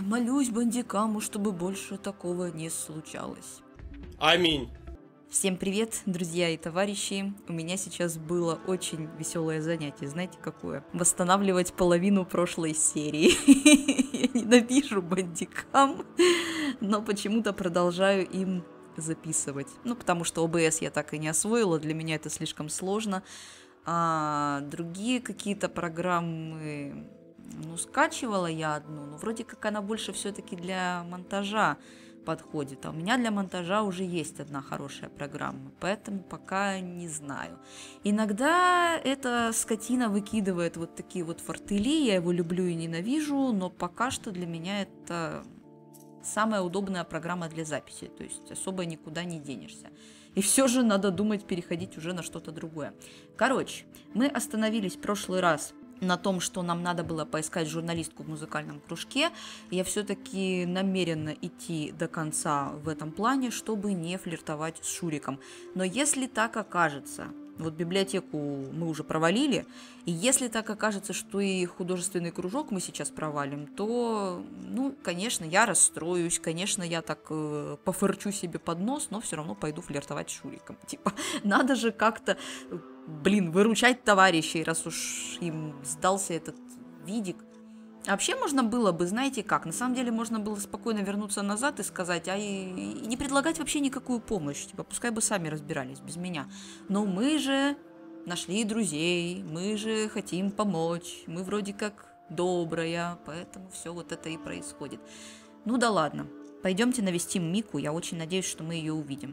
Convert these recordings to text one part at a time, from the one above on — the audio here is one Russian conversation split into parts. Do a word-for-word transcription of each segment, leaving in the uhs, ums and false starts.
Молюсь бандикаму, чтобы больше такого не случалось. Аминь. Всем привет, друзья и товарищи. У меня сейчас было очень веселое занятие. Знаете, какое? Восстанавливать половину прошлой серии. Я ненавижу бандикам, но почему-то продолжаю им записывать. Ну, потому что о бэ эс я так и не освоила, для меня это слишком сложно. А другие какие-то программы, ну, скачивала я одну, но вроде как она больше все-таки для монтажа подходит. А у меня для монтажа уже есть одна хорошая программа, поэтому пока не знаю. Иногда эта скотина выкидывает вот такие вот фортели, я его люблю и ненавижу, но пока что для меня это самая удобная программа для записи, то есть особо никуда не денешься. И все же надо думать переходить уже на что-то другое. Короче, мы остановились в прошлый раз на том, что нам надо было поискать журналистку в музыкальном кружке. Я все-таки намерена идти до конца в этом плане, чтобы не флиртовать с Шуриком. Но если так окажется, вот библиотеку мы уже провалили, и если так окажется, что и художественный кружок мы сейчас провалим, то, ну, конечно, я расстроюсь, конечно, я так э, пофырчу себе под нос, но все равно пойду флиртовать с Шуриком. Типа, надо же как-то, блин, выручать товарищей, раз уж им сдался этот видик. А вообще можно было бы, знаете как, на самом деле можно было спокойно вернуться назад и сказать, а и, и не предлагать вообще никакую помощь, типа, пускай бы сами разбирались без меня. Но мы же нашли друзей, мы же хотим помочь, мы вроде как добрая, поэтому все вот это и происходит. Ну да ладно, пойдемте навестим Мику, я очень надеюсь, что мы ее увидим.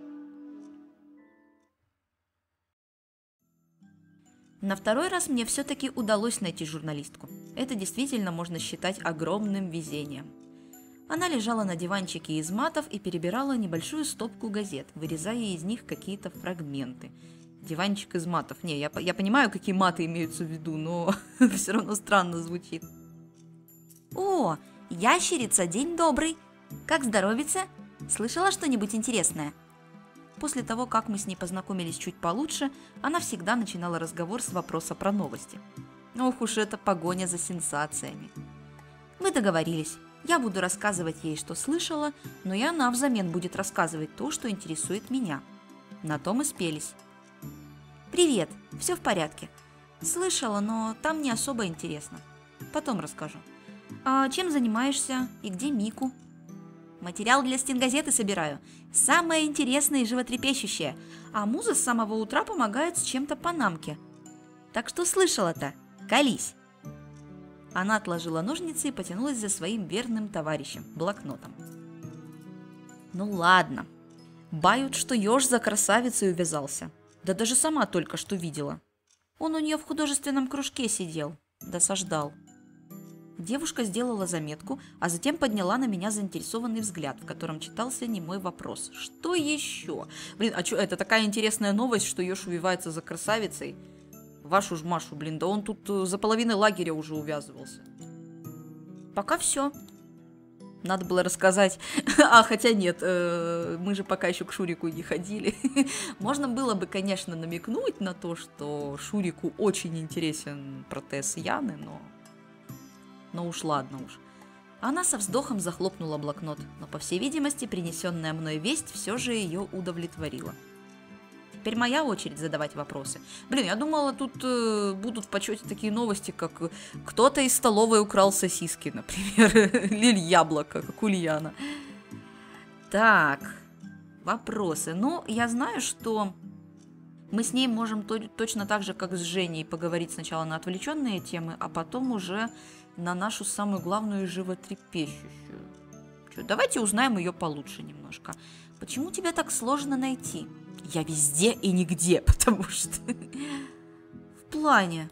На второй раз мне все-таки удалось найти журналистку. Это действительно можно считать огромным везением. Она лежала на диванчике из матов и перебирала небольшую стопку газет, вырезая из них какие-то фрагменты. Диванчик из матов. Не, я, я понимаю, какие маты имеются в виду, но все равно странно звучит. О, ящерица, день добрый. Как здоровится? Слышала что-нибудь интересное? После того, как мы с ней познакомились чуть получше, она всегда начинала разговор с вопроса про новости. Ох уж эта погоня за сенсациями. Мы договорились. Я буду рассказывать ей, что слышала, но и она взамен будет рассказывать то, что интересует меня. На то мы спелись. Привет, все в порядке. Слышала, но там не особо интересно. Потом расскажу. А чем занимаешься и где Мику? Материал для стенгазеты собираю. Самое интересное и животрепещущее. А муза с самого утра помогает с чем-то панамке. Так что слышала-то? Колись. Она отложила ножницы и потянулась за своим верным товарищем, блокнотом. Ну ладно. Бают, что еж за красавицей увязался. Да даже сама только что видела. Он у нее в художественном кружке сидел. Досаждал. Девушка сделала заметку, а затем подняла на меня заинтересованный взгляд, в котором читался немой вопрос. Что еще? Блин, а что, это такая интересная новость, что еж увивается за красавицей? Вашу ж Машу, блин, да он тут за половиной лагеря уже увязывался. Пока все. Надо было рассказать. А, хотя нет, э, мы же пока еще к Шурику не ходили. Можно было бы, конечно, намекнуть на то, что Шурику очень интересен протез Яны, но... Но уж ладно уж. Она со вздохом захлопнула блокнот, но, по всей видимости, принесенная мной весть все же ее удовлетворила. Теперь моя очередь задавать вопросы. Блин, я думала, тут э, будут в почете такие новости, как кто-то из столовой украл сосиски, например, или яблоко, как Ульяна. Так, вопросы. Ну, я знаю, что мы с ней можем то- точно так же, как с Женей, поговорить сначала на отвлеченные темы, а потом уже на нашу самую главную животрепещущую. Чё, давайте узнаем ее получше немножко. Почему тебя так сложно найти? Я везде и нигде, потому что... В плане...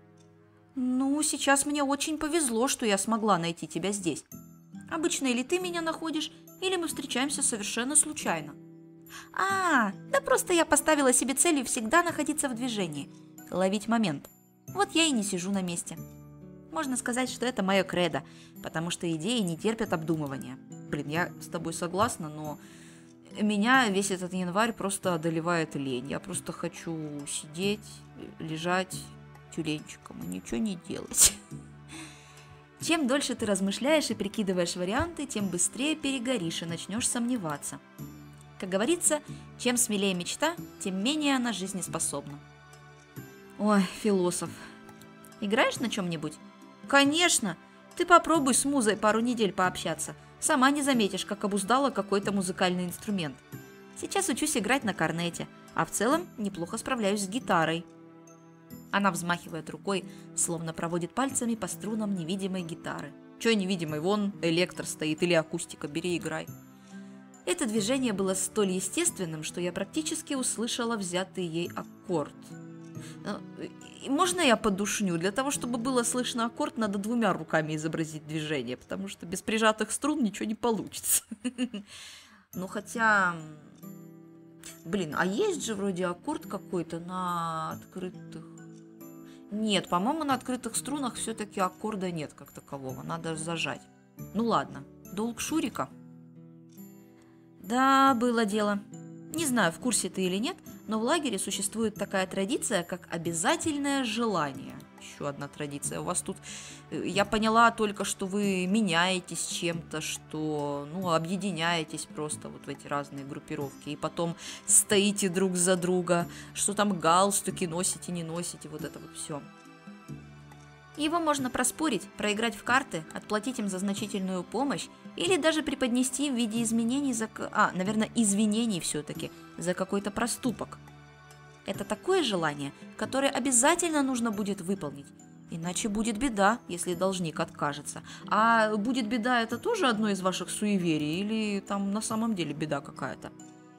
Ну, сейчас мне очень повезло, что я смогла найти тебя здесь. Обычно или ты меня находишь, или мы встречаемся совершенно случайно. А, да просто я поставила себе целью всегда находиться в движении, ловить момент. Вот я и не сижу на месте. Можно сказать, что это мое кредо, потому что идеи не терпят обдумывания. Блин, я с тобой согласна, но меня весь этот январь просто одолевает лень. Я просто хочу сидеть, лежать тюленчиком и ничего не делать. Чем дольше ты размышляешь и прикидываешь варианты, тем быстрее перегоришь и начнешь сомневаться. Как говорится, чем смелее мечта, тем менее она жизнеспособна. Ой, философ. Играешь на чем-нибудь? Конечно! Ты попробуй с музой пару недель пообщаться. Сама не заметишь, как обуздала какой-то музыкальный инструмент. Сейчас учусь играть на корнете, а в целом неплохо справляюсь с гитарой. Она взмахивает рукой, словно проводит пальцами по струнам невидимой гитары. Чё невидимой? Вон электр стоит или акустика, бери играй. Это движение было столь естественным, что я практически услышала взятый ей аккорд. Можно я подушню? Для того, чтобы было слышно аккорд, надо двумя руками изобразить движение, потому что без прижатых струн ничего не получится. Ну хотя... Блин, а есть же вроде аккорд какой-то на открытых... Нет, по-моему, на открытых струнах все-таки аккорда нет как такового, надо зажать. Ну ладно, долг Шурика. Да, было дело. Не знаю, в курсе ты или нет, но в лагере существует такая традиция, как обязательное желание. Еще одна традиция. У вас тут, я поняла только, что вы меняетесь чем-то, что, ну, объединяетесь просто вот в эти разные группировки, и потом стоите друг за друга, что там галстуки носите, не носите, вот это вот все. Его можно проспорить, проиграть в карты, отплатить им за значительную помощь или даже преподнести в виде изменений за... А, наверное, извинений все-таки за какой-то проступок. Это такое желание, которое обязательно нужно будет выполнить. Иначе будет беда, если должник откажется. А будет беда — это тоже одно из ваших суеверий? Или там на самом деле беда какая-то?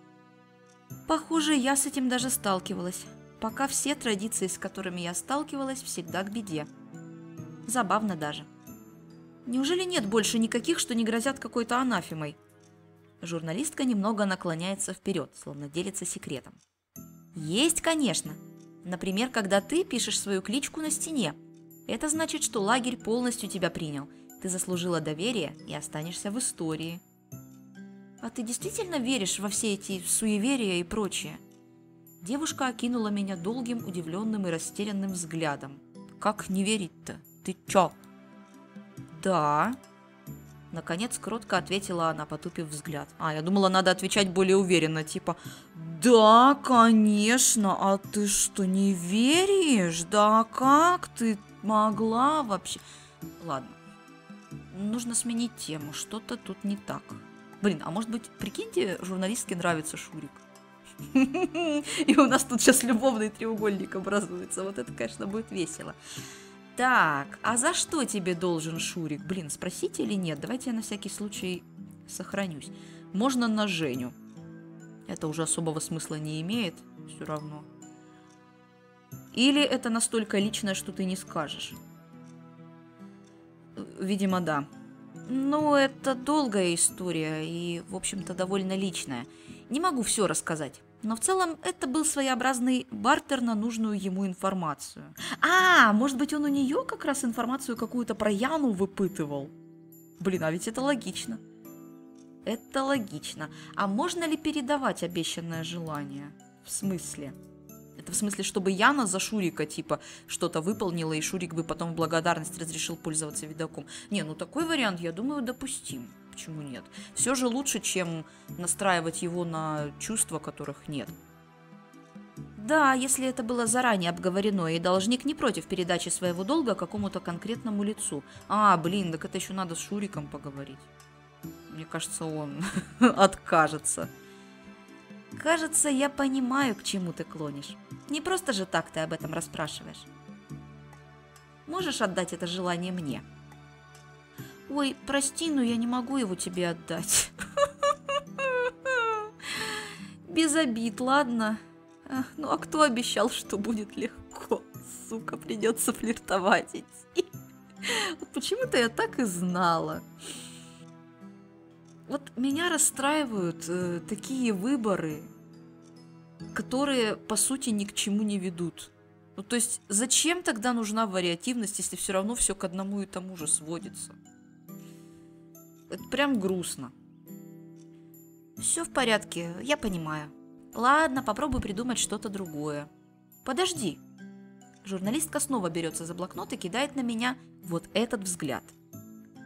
Похоже, я с этим даже сталкивалась. Пока все традиции, с которыми я сталкивалась, всегда к беде. Забавно даже. Неужели нет больше никаких, что не грозят какой-то анафемой? Журналистка немного наклоняется вперед, словно делится секретом. Есть, конечно. Например, когда ты пишешь свою кличку на стене. Это значит, что лагерь полностью тебя принял. Ты заслужила доверие и останешься в истории. А ты действительно веришь во все эти суеверия и прочее? Девушка окинула меня долгим, удивленным и растерянным взглядом. Как не верить-то? Ты чё? Да. Наконец кротко ответила она, потупив взгляд. А, я думала, надо отвечать более уверенно, типа... Да, конечно, а ты что, не веришь? Да как ты могла вообще? Ладно, нужно сменить тему, что-то тут не так. Блин, а может быть, прикиньте, журналистке нравится Шурик. И у нас тут сейчас любовный треугольник образуется. Вот это, конечно, будет весело. Так, а за что тебе должен Шурик? Блин, спросите или нет? Давайте я на всякий случай сохранюсь. Можно на Женю. Это уже особого смысла не имеет, все равно. Или это настолько личное, что ты не скажешь? Видимо, да. Ну, это долгая история и, в общем-то, довольно личная. Не могу все рассказать. Но в целом это был своеобразный бартер на нужную ему информацию. А, может быть, он у нее как раз информацию какую-то про Яну выпытывал? Блин, а ведь это логично. Это логично. А можно ли передавать обещанное желание? В смысле? Это в смысле, чтобы Яна за Шурика, типа, что-то выполнила, и Шурик бы потом в благодарность разрешил пользоваться видоком. Не, ну такой вариант, я думаю, допустим. Почему нет? Все же лучше, чем настраивать его на чувства, которых нет. Да, если это было заранее обговорено, и должник не против передачи своего долга какому-то конкретному лицу. А, блин, так это еще надо с Шуриком поговорить. Мне кажется, он откажется. Кажется, я понимаю, к чему ты клонишь. Не просто же так ты об этом расспрашиваешь. Можешь отдать это желание мне? Ой, прости, но я не могу его тебе отдать. Без обид, ладно? Ну а кто обещал, что будет легко? Сука, придется флиртовать идти. Вот почему-то я так и знала. Вот меня расстраивают э, такие выборы, которые, по сути, ни к чему не ведут. Ну, то есть, зачем тогда нужна вариативность, если все равно все к одному и тому же сводится? Это прям грустно. Все в порядке, я понимаю. Ладно, попробуй придумать что-то другое. Подожди. Журналистка снова берется за блокнот и кидает на меня вот этот взгляд.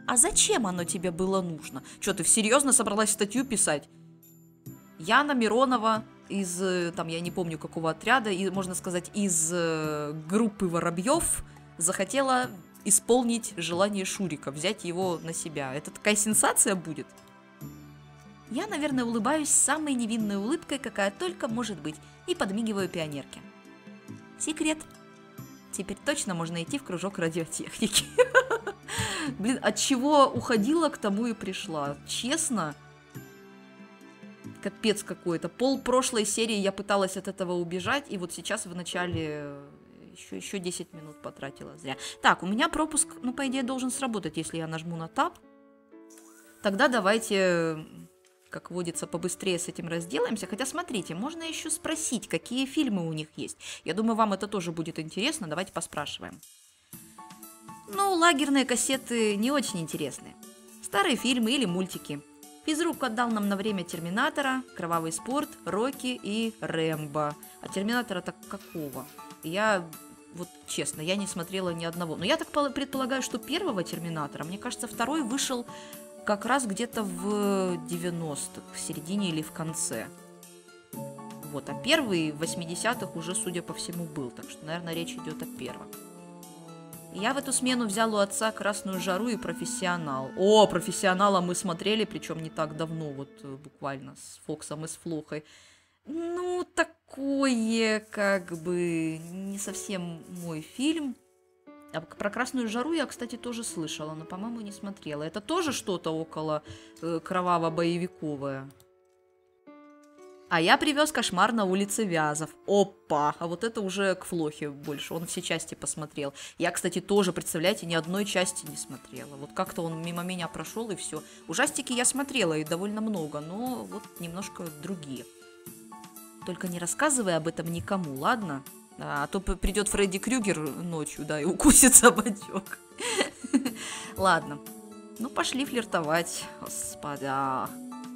А зачем оно тебе было нужно? Что, ты серьезно собралась статью писать? Яна Миронова из, там, я не помню какого отряда, и, можно сказать, из э, группы Воробьев захотела исполнить желание Шурика, взять его на себя. Это такая сенсация будет? Я, наверное, улыбаюсь самой невинной улыбкой, какая только может быть, и подмигиваю пионерке. Секрет. Теперь точно можно идти в кружок радиотехники. Блин, от чего уходила, к тому и пришла. Честно. Капец какой-то. Пол прошлой серии я пыталась от этого убежать, и вот сейчас в начале еще, еще десять минут потратила зря. Так, у меня пропуск, ну, по идее, должен сработать, если я нажму на Tab. Тогда давайте, как водится, побыстрее с этим разделаемся. Хотя, смотрите, можно еще спросить, какие фильмы у них есть. Я думаю, вам это тоже будет интересно. Давайте поспрашиваем. Ну, лагерные кассеты не очень интересны. Старые фильмы или мультики. Физрук отдал нам на время Терминатора, Кровавый спорт, Рокки и Рэмбо. А Терминатора-то какого? Я, вот честно, я не смотрела ни одного. Но я так предполагаю, что первого Терминатора, мне кажется, второй вышел как раз где-то в девяностых, в середине или в конце. Вот, а первый в восьмидесятых уже, судя по всему, был. Так что, наверное, речь идет о первом. Я в эту смену взял у отца «Красную жару» и «Профессионал». О, «Профессионала» мы смотрели, причем не так давно, вот буквально с Фоксом и с Флохой. Ну, такое, как бы, не совсем мой фильм. А про «Красную жару» я, кстати, тоже слышала, но, по-моему, не смотрела. Это тоже что-то около э, кроваво-боевиковое. А я привез «Кошмар на улице Вязов». Опа! А вот это уже к Флохе больше. Он все части посмотрел. Я, кстати, тоже, представляете, ни одной части не смотрела. Вот как-то он мимо меня прошел, и все. Ужастики я смотрела, и довольно много, но вот немножко другие. Только не рассказывай об этом никому, ладно? А то придет Фредди Крюгер ночью, да, и укусит собачок. Ладно. Ну, пошли флиртовать, господа.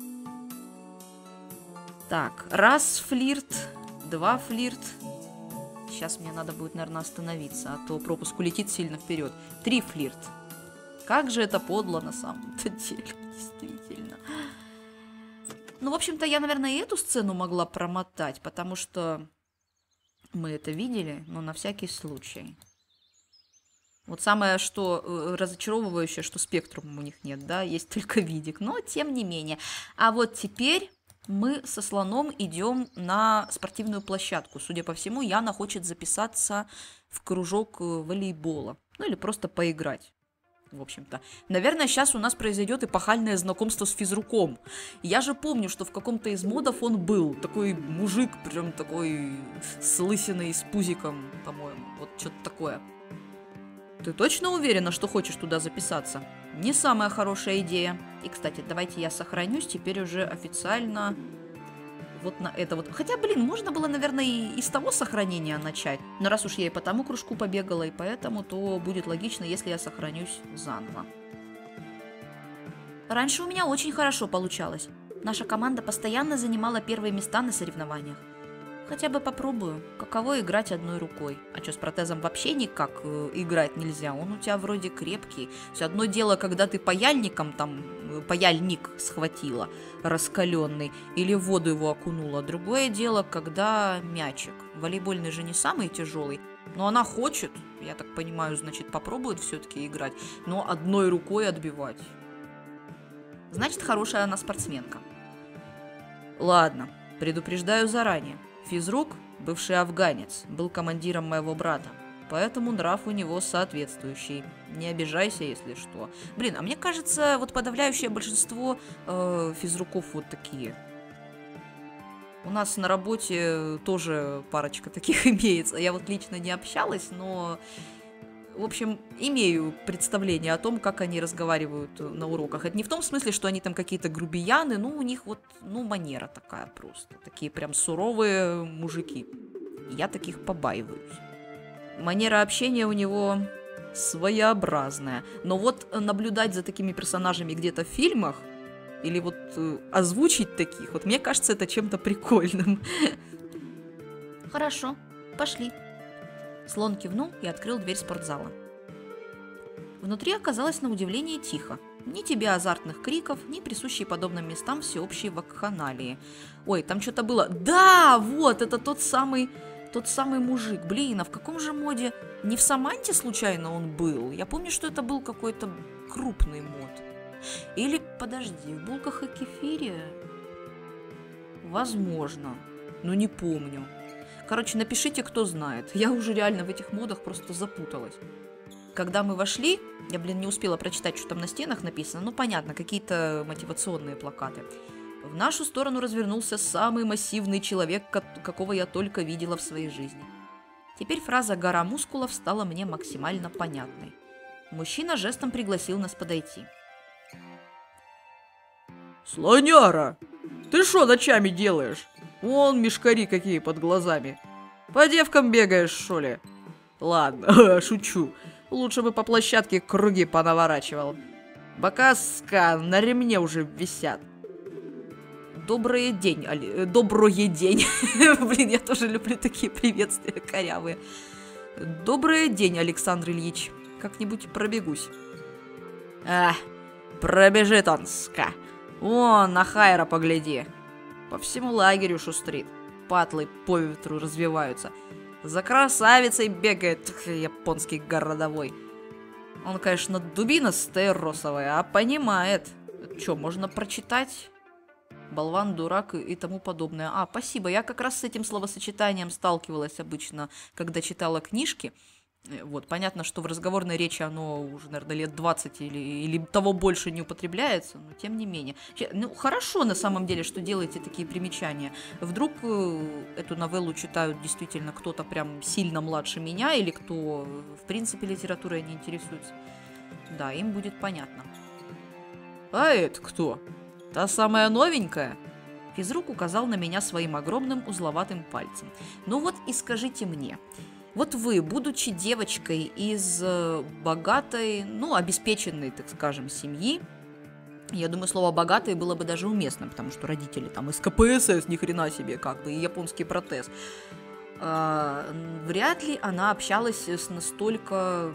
Так, раз флирт, два флирт. Сейчас мне надо будет, наверное, остановиться, а то пропуск улетит сильно вперед. Три флирт. Как же это подло на самом-то деле, действительно. Ну, в общем-то, я, наверное, и эту сцену могла промотать, потому что мы это видели, но на всякий случай. Вот самое, что э, разочаровывающее, что спектрум у них нет, да, есть только видик, но тем не менее. А вот теперь мы со слоном идем на спортивную площадку. Судя по всему, Яна хочет записаться в кружок волейбола. Ну или просто поиграть. В общем-то. Наверное, сейчас у нас произойдет эпохальное знакомство с физруком. Я же помню, что в каком-то из модов он был. Такой мужик, прям такой с лысиной, с пузиком, по-моему. Вот что-то такое. Ты точно уверена, что хочешь туда записаться? Не самая хорошая идея. И, кстати, давайте я сохранюсь теперь уже официально вот на это вот. Хотя, блин, можно было, наверное, и из того сохранения начать. Но раз уж я и по тому кружку побегала, и поэтому, то будет логично, если я сохранюсь заново. Раньше у меня очень хорошо получалось. Наша команда постоянно занимала первые места на соревнованиях. Хотя бы попробую, каково играть одной рукой. А что, с протезом вообще никак э, играть нельзя? Он у тебя вроде крепкий. Все одно дело, когда ты паяльником там, э, паяльник схватила, раскаленный, или в воду его окунула. Другое дело, когда мячик. Волейбольный же не самый тяжелый. Но она хочет, я так понимаю, значит, попробует все-таки играть. Но одной рукой отбивать. Значит, хорошая она спортсменка. Ладно, предупреждаю заранее. Физрук, бывший афганец, был командиром моего брата, поэтому нрав у него соответствующий. Не обижайся, если что. Блин, а мне кажется, вот подавляющее большинство э, физруков вот такие. У нас на работе тоже парочка таких имеется. Я вот лично не общалась, но, в общем, имею представление о том, как они разговаривают на уроках. Это не в том смысле, что они там какие-то грубияны, ну, у них вот, ну, манера такая просто. Такие прям суровые мужики. Я таких побаиваюсь. Манера общения у него своеобразная. Но вот наблюдать за такими персонажами где-то в фильмах, или вот э, озвучить таких, вот мне кажется, это чем-то прикольным. Хорошо, пошли. Слон кивнул и открыл дверь спортзала. Внутри оказалось на удивление тихо. Ни тебе азартных криков, ни присущей подобным местам всеобщей вакханалии. Ой, там что-то было. Да, вот, это тот самый, тот самый мужик. Блин, а в каком же моде? Не в Саманте случайно он был? Я помню, что это был какой-то крупный мод. Или, подожди, в булках и кефире? Возможно, но не помню. Короче, напишите, кто знает. Я уже реально в этих модах просто запуталась. Когда мы вошли, я, блин, не успела прочитать, что там на стенах написано. Ну, понятно, какие-то мотивационные плакаты. В нашу сторону развернулся самый массивный человек, какого я только видела в своей жизни. Теперь фраза «гора мускулов» стала мне максимально понятной. Мужчина жестом пригласил нас подойти. «Слоняра, ты шо ночами делаешь? Вон мешкари какие под глазами. По девкам бегаешь, шо ли?» «Ладно, шучу. Лучше бы по площадке круги понаворачивал. Бока ска на ремне уже висят». Добрый день, Али... Добрый день. Блин, я тоже люблю такие приветствия корявые. Добрый день, Александр Ильич. Как-нибудь пробегусь. А, пробежит он, ска. Вон, на Хайра погляди. По всему лагерю шустрит. Патлы по ветру развиваются. За красавицей бегает японский городовой. Он, конечно, дубина стейросовая, а понимает. Че, можно прочитать? Болван, дурак и тому подобное. А, спасибо. Я как раз с этим словосочетанием сталкивалась обычно, когда читала книжки. Вот, понятно, что в разговорной речи оно уже, наверное, лет двадцать или, или того больше не употребляется, но тем не менее. Ну, хорошо на самом деле, что делаете такие примечания. Вдруг э, эту новеллу читают действительно кто-то прям сильно младше меня, или кто, в принципе, литературой не интересуется. Да, им будет понятно. А это кто? Та самая новенькая? Физрук указал на меня своим огромным узловатым пальцем. Ну вот и скажите мне. Вот вы, будучи девочкой из богатой, ну, обеспеченной, так скажем, семьи, я думаю, слово «богатые» было бы даже уместно, потому что родители там из ка пэ эс эс, ни хрена себе, как бы, и японский протез. А, вряд ли она общалась с настолько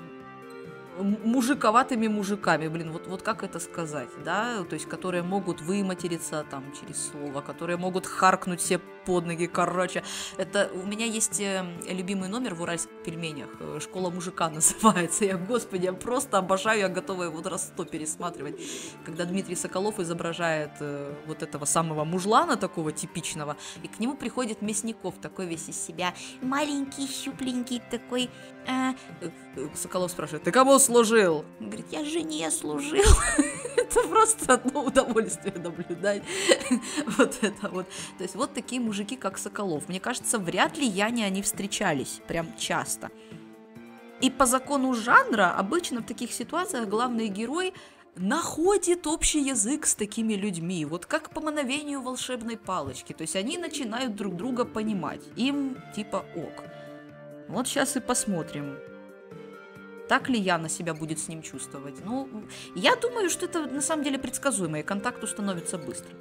мужиковатыми мужиками, блин, вот, вот как это сказать, да, то есть, которые могут выматериться там через слово, которые могут харкнуть себе под ноги, короче, это у меня есть любимый номер в «Уральских пельменях», «Школа мужика» называется, я, господи, я просто обожаю, я готова его раз сто пересматривать, когда Дмитрий Соколов изображает э, вот этого самого мужлана, такого типичного, и к нему приходит Мясников, такой весь из себя, маленький, щупленький такой, э, Соколов спрашивает: «Ты кому служил?» Он говорит: «Я жене служил». Это просто одно удовольствие наблюдать. Вот это вот. То есть вот такие мужики, как Соколов. Мне кажется, вряд ли Яне они встречались прям часто. И по закону жанра обычно в таких ситуациях главный герой находит общий язык с такими людьми, вот как по мановению волшебной палочки. То есть они начинают друг друга понимать. Им типа ок. Вот сейчас и посмотрим, так ли Яна себя будет с ним чувствовать. Ну, я думаю, что это на самом деле предсказуемо, и контакт установится быстро.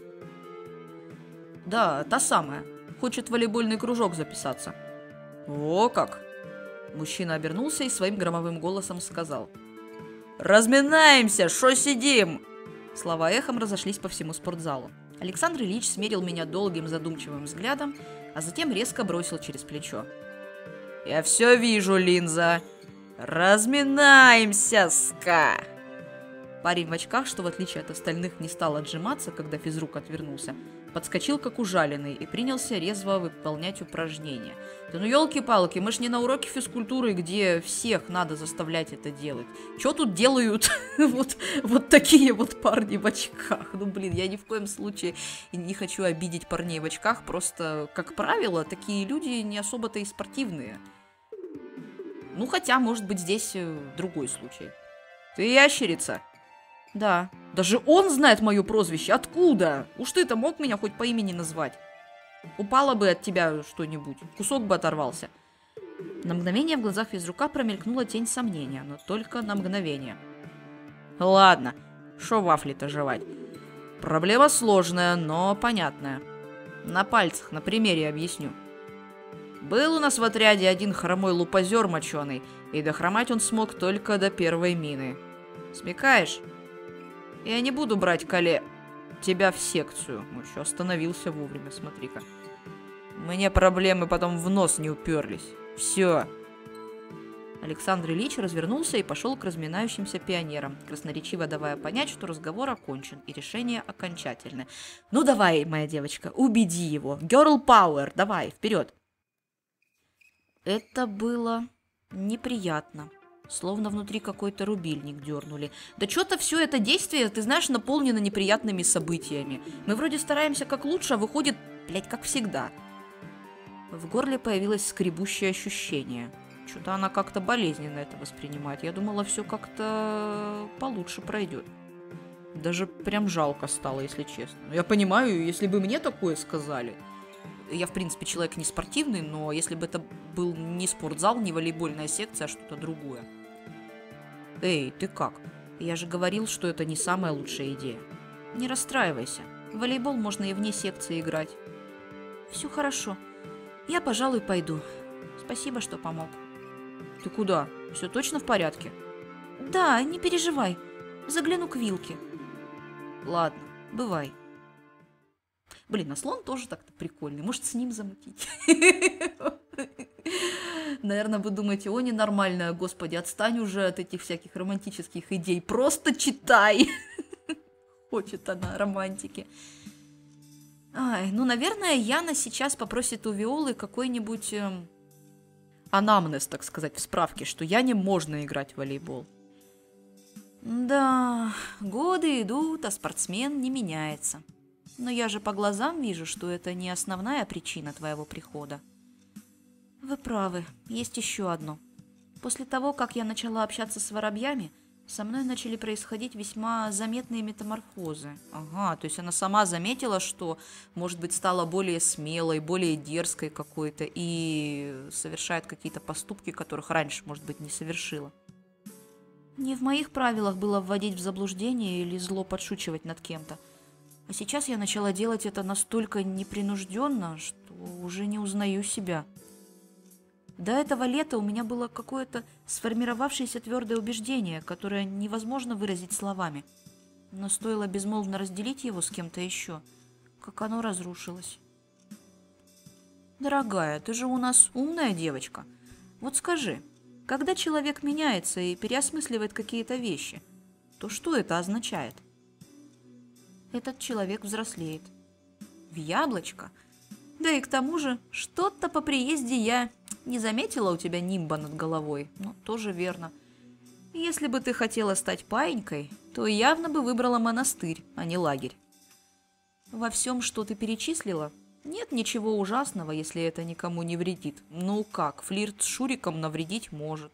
Да, та самая. Хочет в волейбольный кружок записаться. О как! Мужчина обернулся и своим громовым голосом сказал: «Разминаемся, шо сидим?» Слова эхом разошлись по всему спортзалу. Александр Ильич смерил меня долгим задумчивым взглядом, а затем резко бросил через плечо: «Я все вижу, Линза. Разминаемся, ска!» Парень в очках, что в отличие от остальных не стал отжиматься, когда физрук отвернулся, подскочил как ужаленный и принялся резво выполнять упражнения. Да ну елки-палки, мы ж не на уроке физкультуры, где всех надо заставлять это делать. Чё тут делают вот, вот такие вот парни в очках? Ну блин, я ни в коем случае не хочу обидеть парней в очках, просто, как правило, такие люди не особо-то и спортивные. Ну хотя, может быть, здесь другой случай. Ты ящерица? Да. Даже он знает мое прозвище. Откуда? Уж ты-то мог меня хоть по имени назвать? Упало бы от тебя что-нибудь, кусок бы оторвался. На мгновение в глазах физрука промелькнула тень сомнения, но только на мгновение. Ладно, шо вафли-то жевать? Проблема сложная, но понятная. На пальцах, на примере объясню. Был у нас в отряде один хромой лупозер моченый, И дохромать он смог только до первой мины. Смекаешь? Я не буду брать коле... тебя в секцию. Ну что, остановился вовремя, смотри-ка. Мне проблемы потом в нос не уперлись. Все. Александр Ильич развернулся и пошел к разминающимся пионерам, красноречиво давая понять, что разговор окончен и решение окончательное. «Ну давай, моя девочка, убеди его! Girl power! Давай, вперед!» Это было неприятно. Словно внутри какой-то рубильник дернули. Да что-то все это действие, ты знаешь, наполнено неприятными событиями. Мы вроде стараемся как лучше, а выходит, блядь, как всегда. В горле появилось скребущее ощущение. Что-то она как-то болезненно это воспринимает. Я думала, все как-то получше пройдет. Даже прям жалко стало, если честно. Я понимаю, если бы мне такое сказали. Я, в принципе, человек не спортивный, но если бы это был не спортзал, не волейбольная секция, а что-то другое. Эй, ты как? Я же говорил, что это не самая лучшая идея. Не расстраивайся. В волейбол можно и вне секции играть. Все хорошо. Я, пожалуй, пойду. Спасибо, что помог. Ты куда? Все точно в порядке? Да, не переживай. Загляну к Вилке. Ладно, бывай. Блин, а слон тоже так-то прикольный. Может, с ним замутить? Наверное, вы думаете, о, ненормальная, господи, отстань уже от этих всяких романтических идей. Просто читай. Хочет она романтики. Ай, ну, наверное, Яна сейчас попросит у Виолы какой-нибудь э, анамнез, так сказать, в справке, что Яне можно играть в волейбол. Да, годы идут, а спортсмен не меняется. Но я же по глазам вижу, что это не основная причина твоего прихода. Вы правы, есть еще одно. После того, как я начала общаться с воробьями, со мной начали происходить весьма заметные метаморфозы. Ага, то есть она сама заметила, что, может быть, стала более смелой, более дерзкой какой-то и совершает какие-то поступки, которых раньше, может быть, не совершила. Не в моих правилах было вводить в заблуждение или зло подшучивать над кем-то. А сейчас я начала делать это настолько непринужденно, что уже не узнаю себя. До этого лета у меня было какое-то сформировавшееся твердое убеждение, которое невозможно выразить словами. Но стоило безмолвно разделить его с кем-то еще, как оно разрушилось. Дорогая, ты же у нас умная девочка. Вот скажи, когда человек меняется и переосмысливает какие-то вещи, то что это означает? Этот человек взрослеет. В яблочко? Да и к тому же, что-то по приезде я не заметила у тебя нимба над головой. Ну, тоже верно. Если бы ты хотела стать паинькой, то явно бы выбрала монастырь, а не лагерь. Во всем, что ты перечислила, нет ничего ужасного, если это никому не вредит. Ну как, флирт с Шуриком навредить может.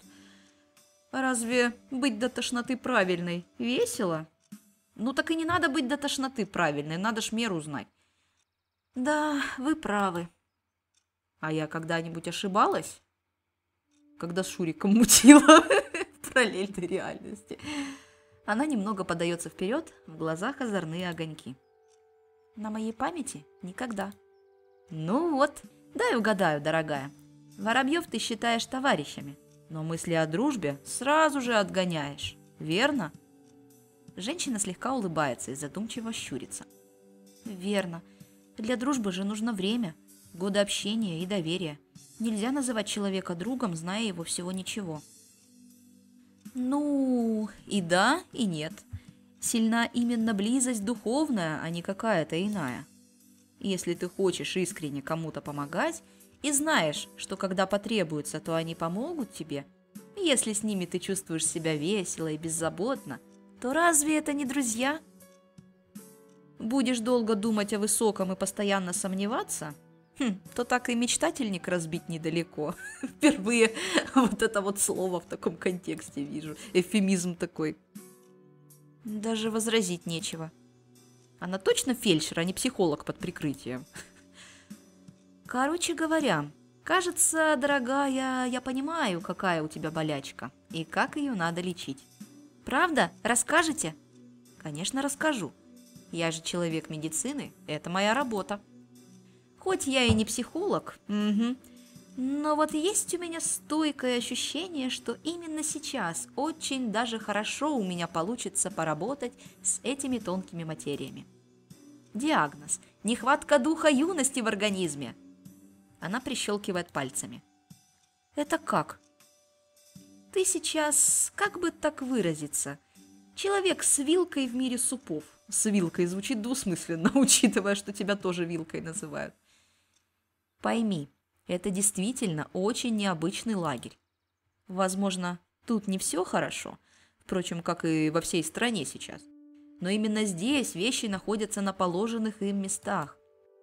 Разве быть до тошноты правильной весело? Ну так и не надо быть до тошноты правильной, надо ж меру знать. Да, вы правы. А я когда-нибудь ошибалась? Когда с Шуриком мутила в параллельной реальности. Она немного подается вперед, в глазах озорные огоньки. На моей памяти никогда. Ну вот, дай угадаю, дорогая. Воробьев ты считаешь товарищами, но мысли о дружбе сразу же отгоняешь, верно? Женщина слегка улыбается и задумчиво щурится. Верно. Для дружбы же нужно время, годы общения и доверия. Нельзя называть человека другом, зная его всего ничего. Ну, и да, и нет. Сильна именно близость духовная, а не какая-то иная. Если ты хочешь искренне кому-то помогать и знаешь, что когда потребуется, то они помогут тебе, если с ними ты чувствуешь себя весело и беззаботно, то разве это не друзья? Будешь долго думать о высоком и постоянно сомневаться, хм, то так и мечтательник разбить недалеко. Впервые вот это вот слово в таком контексте вижу. Эвфемизм такой. Даже возразить нечего. Она точно фельдшер, а не психолог под прикрытием. Короче говоря, кажется, дорогая, я понимаю, какая у тебя болячка и как ее надо лечить. Правда? Расскажете? Конечно, расскажу. Я же человек медицины, это моя работа. Хоть я и не психолог, угу, Но вот есть у меня стойкое ощущение, что именно сейчас очень даже хорошо у меня получится поработать с этими тонкими материями. Диагноз – нехватка духа юности в организме. Она прищелкивает пальцами. Это как? Ты сейчас, как бы так выразиться, человек с вилкой в мире супов. С вилкой звучит двусмысленно, учитывая, что тебя тоже вилкой называют. Пойми, это действительно очень необычный лагерь. Возможно, тут не все хорошо, впрочем, как и во всей стране сейчас. Но именно здесь вещи находятся на положенных им местах.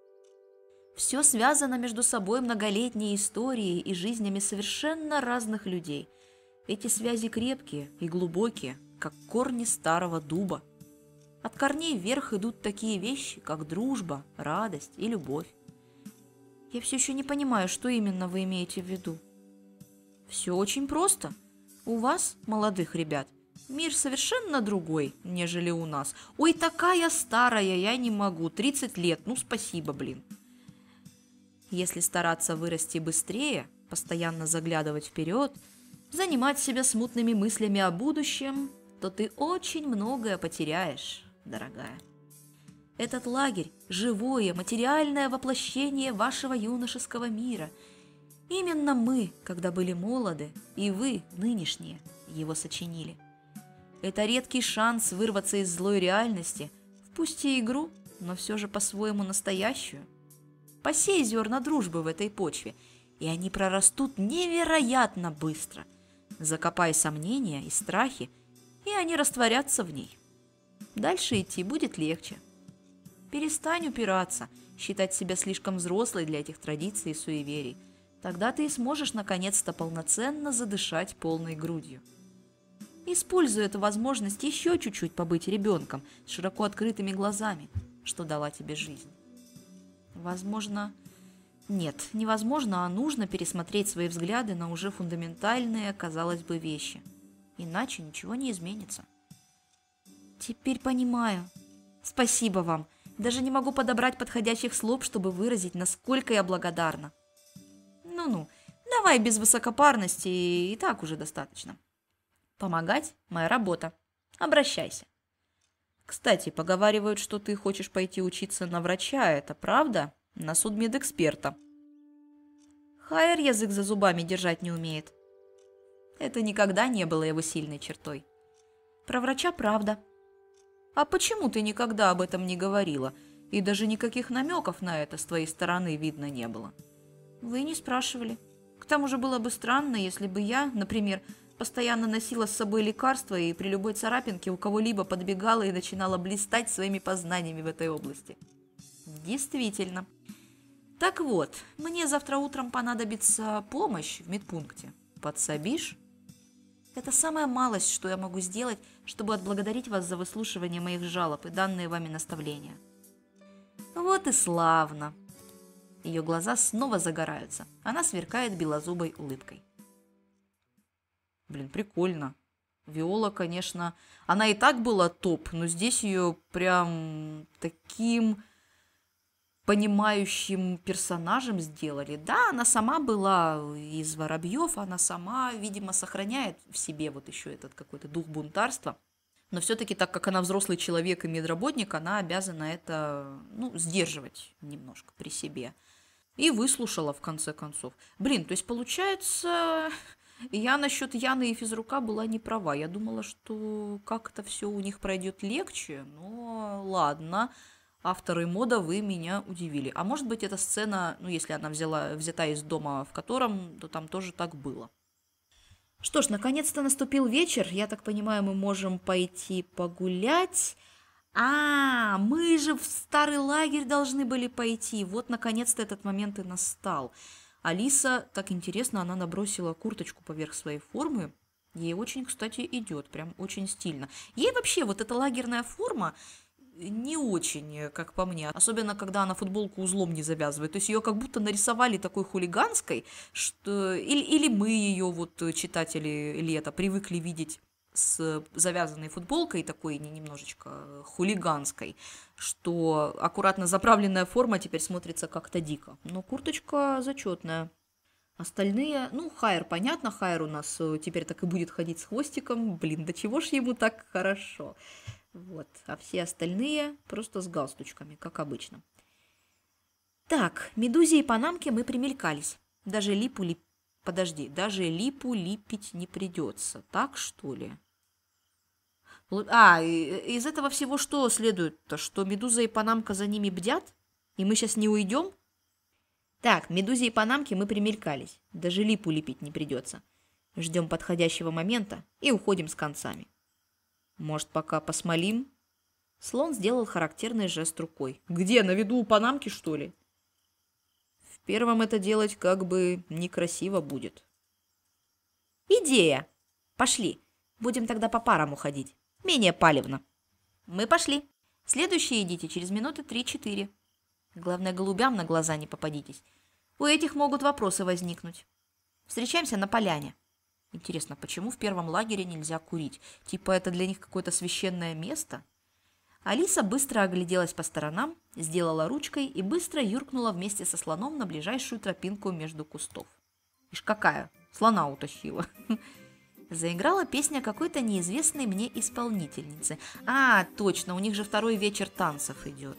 Все связано между собой многолетней историей и жизнями совершенно разных людей. Эти связи крепкие и глубокие, как корни старого дуба. От корней вверх идут такие вещи, как дружба, радость и любовь. Я все еще не понимаю, что именно вы имеете в виду. Все очень просто. У вас, молодых ребят, мир совершенно другой, нежели у нас. Ой, такая старая, я не могу, тридцать лет, ну спасибо, блин. Если стараться вырасти быстрее, постоянно заглядывать вперед, занимать себя смутными мыслями о будущем, то ты очень многое потеряешь, дорогая. Этот лагерь – живое, материальное воплощение вашего юношеского мира. Именно мы, когда были молоды, и вы, нынешние, его сочинили. Это редкий шанс вырваться из злой реальности, в пусть и игру, но все же по-своему настоящую. Посей зерна дружбы в этой почве, и они прорастут невероятно быстро. Закопай сомнения и страхи, и они растворятся в ней. Дальше идти будет легче. Перестань упираться, считать себя слишком взрослой для этих традиций и суеверий. Тогда ты и сможешь наконец-то полноценно задышать полной грудью. Используй эту возможность еще чуть-чуть побыть ребенком с широко открытыми глазами, что дала тебе жизнь. Возможно... Нет, невозможно, а нужно пересмотреть свои взгляды на уже фундаментальные, казалось бы, вещи. Иначе ничего не изменится. Теперь понимаю. Спасибо вам. Даже не могу подобрать подходящих слов, чтобы выразить, насколько я благодарна. Ну-ну, давай без высокопарности, и так уже достаточно. Помогать – моя работа. Обращайся. Кстати, поговаривают, что ты хочешь пойти учиться на врача, это правда? На судмедэксперта. Хайер язык за зубами держать не умеет. Это никогда не было его сильной чертой. Про врача правда. А почему ты никогда об этом не говорила? И даже никаких намеков на это с твоей стороны видно не было. Вы не спрашивали. К тому же было бы странно, если бы я, например, постоянно носила с собой лекарства и при любой царапинке у кого-либо подбегала и начинала блистать своими познаниями в этой области. Действительно. Так вот, мне завтра утром понадобится помощь в медпункте. Подсобишь? Это самая малость, что я могу сделать, чтобы отблагодарить вас за выслушивание моих жалоб и данные вами наставления. Вот и славно. Ее глаза снова загораются. Она сверкает белозубой улыбкой. Блин, прикольно. Виола, конечно, она и так была топ, но здесь ее прям таким понимающим персонажем сделали. Да, она сама была из воробьев, она сама, видимо, сохраняет в себе вот еще этот какой-то дух бунтарства. Но все-таки, так как она взрослый человек и медработник, она обязана это, ну, сдерживать немножко при себе. И выслушала, в конце концов. Блин, то есть, получается, я насчет Яны и физрука была не права. Я думала, что как-то все у них пройдет легче, но ладно. Авторы мода, вы меня удивили. А может быть, эта сцена, ну, если она взяла, взята из дома, в котором, то там тоже так было. Что ж, наконец-то наступил вечер. Я так понимаю, мы можем пойти погулять. А, мы же в старый лагерь должны были пойти. Вот, наконец-то, этот момент и настал. Алиса, так интересно, она набросила курточку поверх своей формы. Ей очень, кстати, идет, прям очень стильно. Ей вообще вот эта лагерная форма не очень, как по мне. Особенно, когда она футболку узлом не завязывает. То есть ее как будто нарисовали такой хулиганской, что... Или, или мы ее, вот, читатели лета, привыкли видеть с завязанной футболкой, такой немножечко хулиганской, что аккуратно заправленная форма теперь смотрится как-то дико. Но курточка зачетная. Остальные, ну, Хайр, понятно, Хайр у нас э, теперь так и будет ходить с хвостиком. Блин, да чего ж ему так хорошо. Вот, а все остальные просто с галстучками, как обычно. Так, Медузе и Панамке мы примелькались. Даже липу лип... Подожди, даже липу липить не придется, так что ли? А, из этого всего что следует-то? Что Медуза и Панамка за ними бдят? И мы сейчас не уйдем? Так, Медузе и Панамке мы примелькались. Даже липу лепить не придется. Ждем подходящего момента и уходим с концами. Может, пока посмолим? Слон сделал характерный жест рукой. Где, на виду у Панамки, что ли? В первом это делать как бы некрасиво будет. Идея! Пошли. Будем тогда по парам уходить. Менее палевно. Мы пошли. Следующие идите через минуты три-четыре. Главное, голубям на глаза не попадитесь. У этих могут вопросы возникнуть. Встречаемся на поляне. Интересно, почему в первом лагере нельзя курить? Типа это для них какое-то священное место? Алиса быстро огляделась по сторонам, сделала ручкой и быстро юркнула вместе со слоном на ближайшую тропинку между кустов. Ишь какая, слона утащила. Заиграла песня какой-то неизвестной мне исполнительницы. А, точно, у них же второй вечер танцев идет.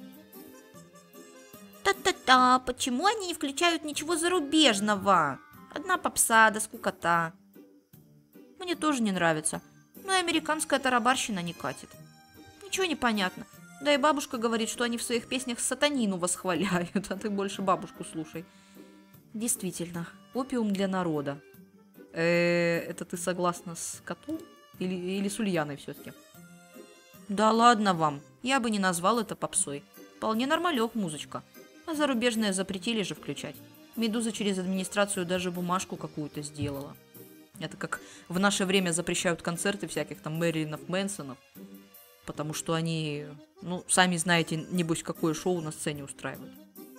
Та-та-та, почему они не включают ничего зарубежного? Одна попса да скукота. Мне тоже не нравится, но и американская тарабарщина не катит. Ничего не понятно. Да и бабушка говорит, что они в своих песнях сатанину восхваляют, а ты больше бабушку слушай. Действительно, опиум для народа. Э, это ты согласна с котом или, или с Ульяной все-таки? Да ладно вам, я бы не назвал это попсой. Вполне нормалек музычка. А зарубежные запретили же включать. Медуза через администрацию даже бумажку какую-то сделала. Это как в наше время запрещают концерты всяких там Мэрилинов, Мэнсонов, потому что они, ну, сами знаете, небось, какое шоу на сцене устраивают.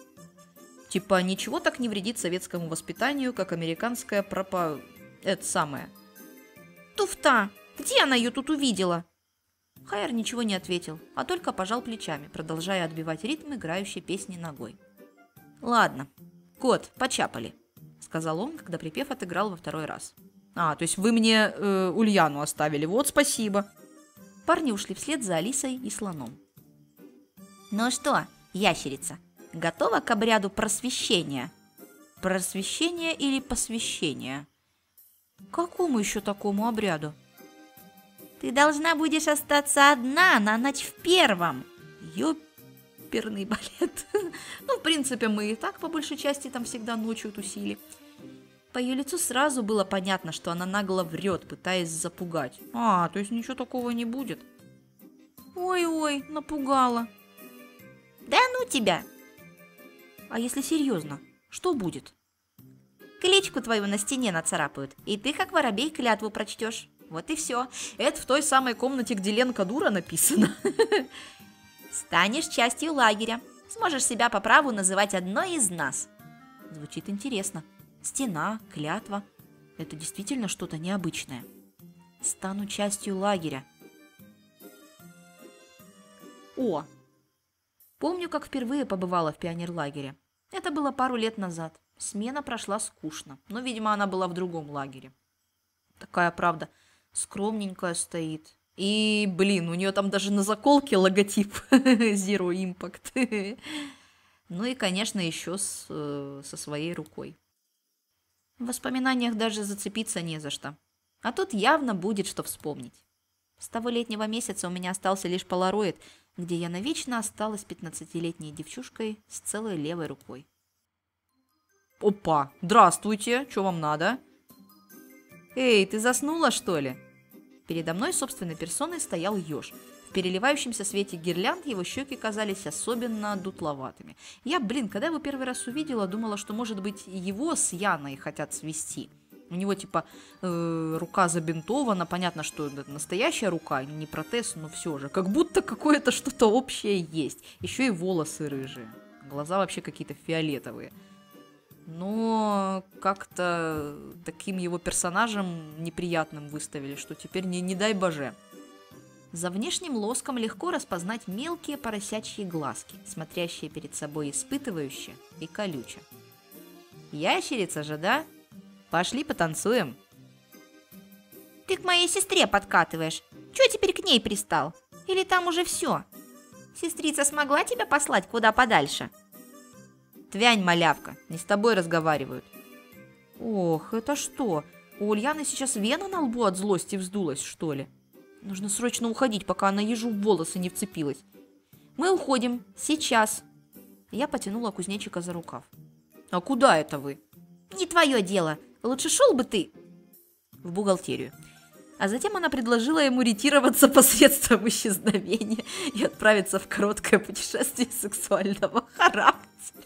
Типа, ничего так не вредит советскому воспитанию, как американская пропа... Это самое. Туфта! Где она ее тут увидела? Хайер ничего не ответил, а только пожал плечами, продолжая отбивать ритм играющей песни ногой. Ладно, кот, почапали, сказал он, когда припев отыграл во второй раз. А, то есть вы мне э, Ульяну оставили, вот спасибо. Парни ушли вслед за Алисой и слоном. Ну что, ящерица, готова к обряду просвещения? Просвещение или посвящение? Какому еще такому обряду? Ты должна будешь остаться одна на ночь в первом. Ёперный балет. Ну, в принципе, мы и так по большей части там всегда ночью тусили. По ее лицу сразу было понятно, что она нагло врет, пытаясь запугать. А, то есть ничего такого не будет. Ой-ой, напугала. Да ну тебя. А если серьезно, что будет? Кличку твою на стене нацарапают, и ты, как воробей, клятву прочтешь. Вот и все. Это в той самой комнате, где Ленка дура написано. Станешь частью лагеря. Сможешь себя по праву называть одной из нас. Звучит интересно. Стена, клятва. Это действительно что-то необычное. Стану частью лагеря. О! Помню, как впервые побывала в пионерлагере. Это было пару лет назад. Смена прошла скучно, но, видимо, она была в другом лагере. Такая, правда, скромненькая стоит. И, блин, у нее там даже на заколке логотип Zero Impact. Ну и, конечно, еще с, со своей рукой. В воспоминаниях даже зацепиться не за что. А тут явно будет что вспомнить. С того летнего месяца у меня остался лишь полароид, где я навечно осталась пятнадцатилетней девчушкой с целой левой рукой. Опа, здравствуйте, что вам надо? Эй, ты заснула, что ли? Передо мной собственной персоной стоял еж. В переливающемся свете гирлянд его щеки казались особенно дутловатыми. Я, блин, когда его первый раз увидела, думала, что, может быть, его с Яной хотят свести. У него, типа, э, рука забинтована, понятно, что это настоящая рука, не протез, но все же. Как будто какое-то что-то общее есть. Еще и волосы рыжие. Глаза вообще какие-то фиолетовые. Но как-то таким его персонажем неприятным выставили, что теперь не, не дай боже. За внешним лоском легко распознать мелкие поросячьи глазки, смотрящие перед собой испытывающе и колюче. Ящерица же, да? Пошли потанцуем. Ты к моей сестре подкатываешь. Чё теперь к ней пристал? Или там уже все? Сестрица смогла тебя послать куда подальше? Твянь, малявка, не с тобой разговаривают. Ох, это что? У Ульяны сейчас вена на лбу от злости вздулась, что ли? Нужно срочно уходить, пока она ежу в волосы не вцепилась. Мы уходим. Сейчас. Я потянула кузнечика за рукав. А куда это вы? Не твое дело. Лучше шел бы ты. В бухгалтерию. А затем она предложила ему ретироваться посредством исчезновения и отправиться в короткое путешествие сексуального характера.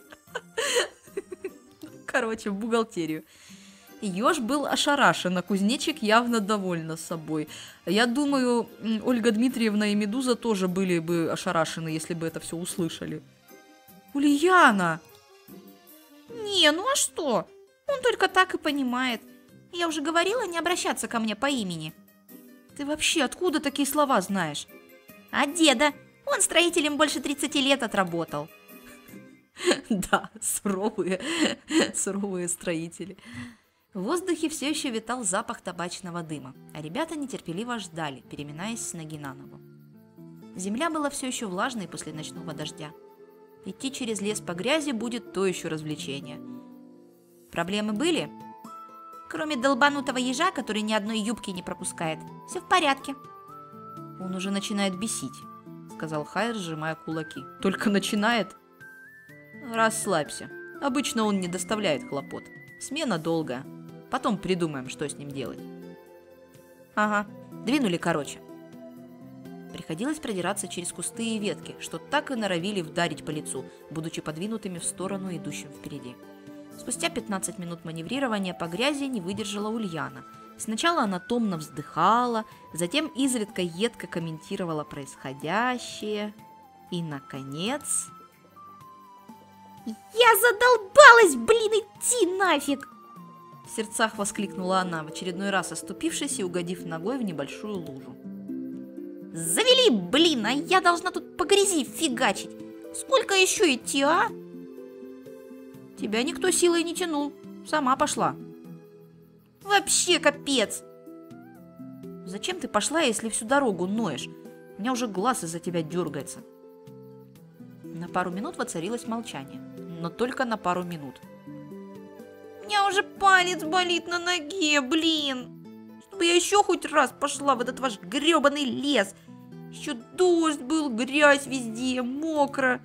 Короче, в бухгалтерию. Ёж был ошарашен, а кузнечик явно довольна собой. Я думаю, Ольга Дмитриевна и Медуза тоже были бы ошарашены, если бы это все услышали. Ульяна! Не, ну а что? Он только так и понимает. Я уже говорила не обращаться ко мне по имени. Ты вообще откуда такие слова знаешь? А деда? Он строителем больше тридцати лет отработал. Да, суровые, суровые строители. В воздухе все еще витал запах табачного дыма, а ребята нетерпеливо ждали, переминаясь с ноги на ногу. Земля была все еще влажной после ночного дождя. Идти через лес по грязи будет то еще развлечение. Проблемы были? Кроме долбанутого ежа, который ни одной юбки не пропускает, все в порядке. Он уже начинает бесить, сказал Хайр, сжимая кулаки. Только начинает? Расслабься. Обычно он не доставляет хлопот. Смена долгая. Потом придумаем, что с ним делать. Ага, двинули короче. Приходилось продираться через кусты и ветки, что так и норовили вдарить по лицу, будучи подвинутыми в сторону идущим впереди. Спустя пятнадцать минут маневрирования по грязи не выдержала Ульяна. Сначала она томно вздыхала, затем изредка едко комментировала происходящее. И, наконец... «Я задолбалась, блин, идти нафиг!» В сердцах воскликнула она, в очередной раз оступившись и угодив ногой в небольшую лужу. «Завели, блин, а я должна тут по грязи фигачить! Сколько еще идти, а?» «Тебя никто силой не тянул, сама пошла». «Вообще капец!» «Зачем ты пошла, если всю дорогу ноешь? У меня уже глаз из-за тебя дергается». На пару минут воцарилось молчание, но только на пару минут. «У меня уже палец болит на ноге, блин! Чтобы я еще хоть раз пошла в этот ваш гребаный лес! Еще дождь был, грязь везде, мокро!»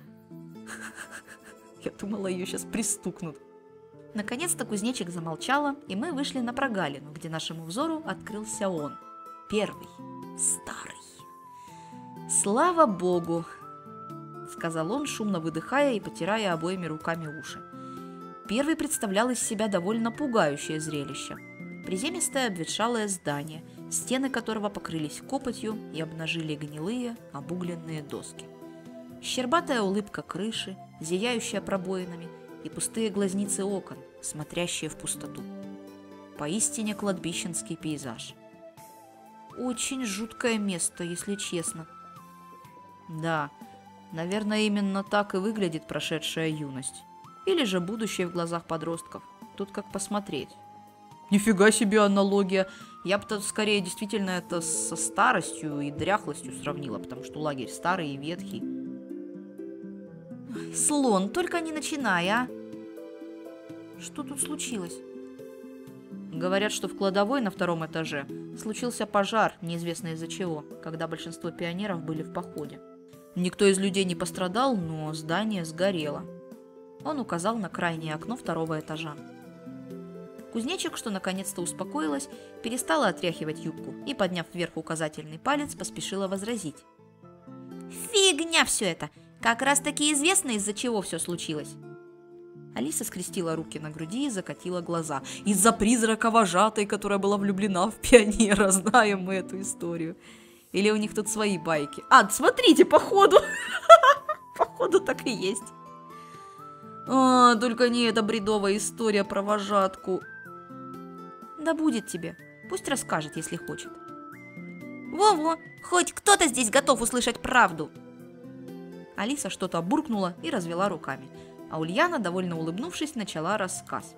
Я думала, ее сейчас пристукнут. Наконец-то кузнечик замолчала, и мы вышли на прогалину, где нашему взору открылся он. Первый, старый. «Слава богу!» — сказал он, шумно выдыхая и потирая обоими руками уши. Первый представлял из себя довольно пугающее зрелище. Приземистое обветшалое здание, стены которого покрылись копотью и обнажили гнилые, обугленные доски. Щербатая улыбка крыши, зияющая пробоинами, и пустые глазницы окон, смотрящие в пустоту. Поистине кладбищенский пейзаж. Очень жуткое место, если честно. Да, наверное, именно так и выглядит прошедшая юность. Или же будущее в глазах подростков. Тут как посмотреть. Нифига себе аналогия. Я бы -то скорее действительно это со старостью и дряхлостью сравнила, потому что лагерь старый и ветхий. Слон, только не начинай, а? Что тут случилось? Говорят, что в кладовой на втором этаже случился пожар, неизвестно из-за чего, когда большинство пионеров были в походе. Никто из людей не пострадал, но здание сгорело. Он указал на крайнее окно второго этажа. Кузнечик, что наконец-то успокоилась, перестала отряхивать юбку и, подняв вверх указательный палец, поспешила возразить. «Фигня все это! Как раз таки известно, из-за чего все случилось!» Алиса скрестила руки на груди и закатила глаза. «Из-за призрака вожатой, которая была влюблена в пионера, знаем мы эту историю. Или у них тут свои байки? А, смотрите, походу! Походу так и есть. А, только не эта бредовая история про вожатку. Да будет тебе. Пусть расскажет, если хочет. Во-во, хоть кто-то здесь готов услышать правду!» Алиса что-то буркнула и развела руками. А Ульяна, довольно улыбнувшись, начала рассказ.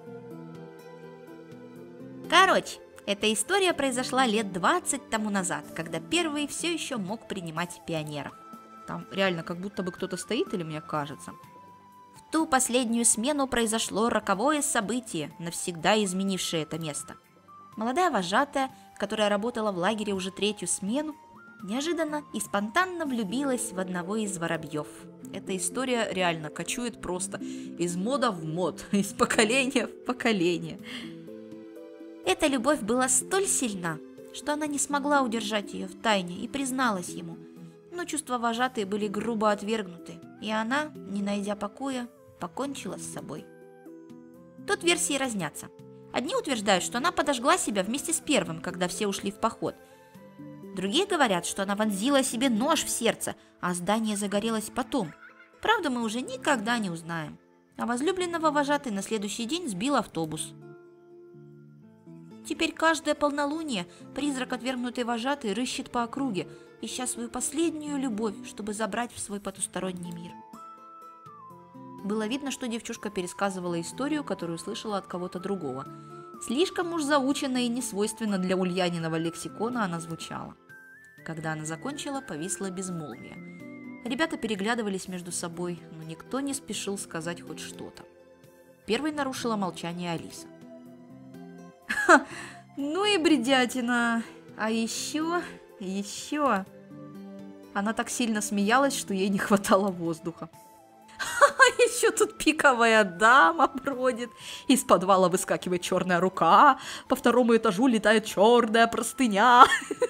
Короче, эта история произошла лет двадцать тому назад, когда первый все еще мог принимать пионеров. Там реально как будто бы кто-то стоит, или мне кажется? В ту последнюю смену произошло роковое событие, навсегда изменившее это место. Молодая вожатая, которая работала в лагере уже третью смену, неожиданно и спонтанно влюбилась в одного из воробьев. Эта история реально кочует просто из мода в мод, из поколения в поколение. Эта любовь была столь сильна, что она не смогла удержать ее в тайне и призналась ему. Но чувства вожатой были грубо отвергнуты, и она, не найдя покоя, покончила с собой. Тут версии разнятся. Одни утверждают, что она подожгла себя вместе с первым, когда все ушли в поход. Другие говорят, что она вонзила себе нож в сердце, а здание загорелось потом. Правда, мы уже никогда не узнаем. А возлюбленного вожатой на следующий день сбил автобус. Теперь каждое полнолуние призрак отвергнутой вожатой рыщет по округе, ища свою последнюю любовь, чтобы забрать в свой потусторонний мир. Было видно, что девчушка пересказывала историю, которую слышала от кого-то другого. Слишком уж заученно и несвойственно для Ульяниного лексикона она звучала. Когда она закончила, повисло безмолвие. Ребята переглядывались между собой, но никто не спешил сказать хоть что-то. Первой нарушила молчание Алиса. «Ха, ну и бредятина! А еще, еще...» Она так сильно смеялась, что ей не хватало воздуха. А еще тут пиковая дама бродит, из подвала выскакивает черная рука, по второму этажу летает черная простыня,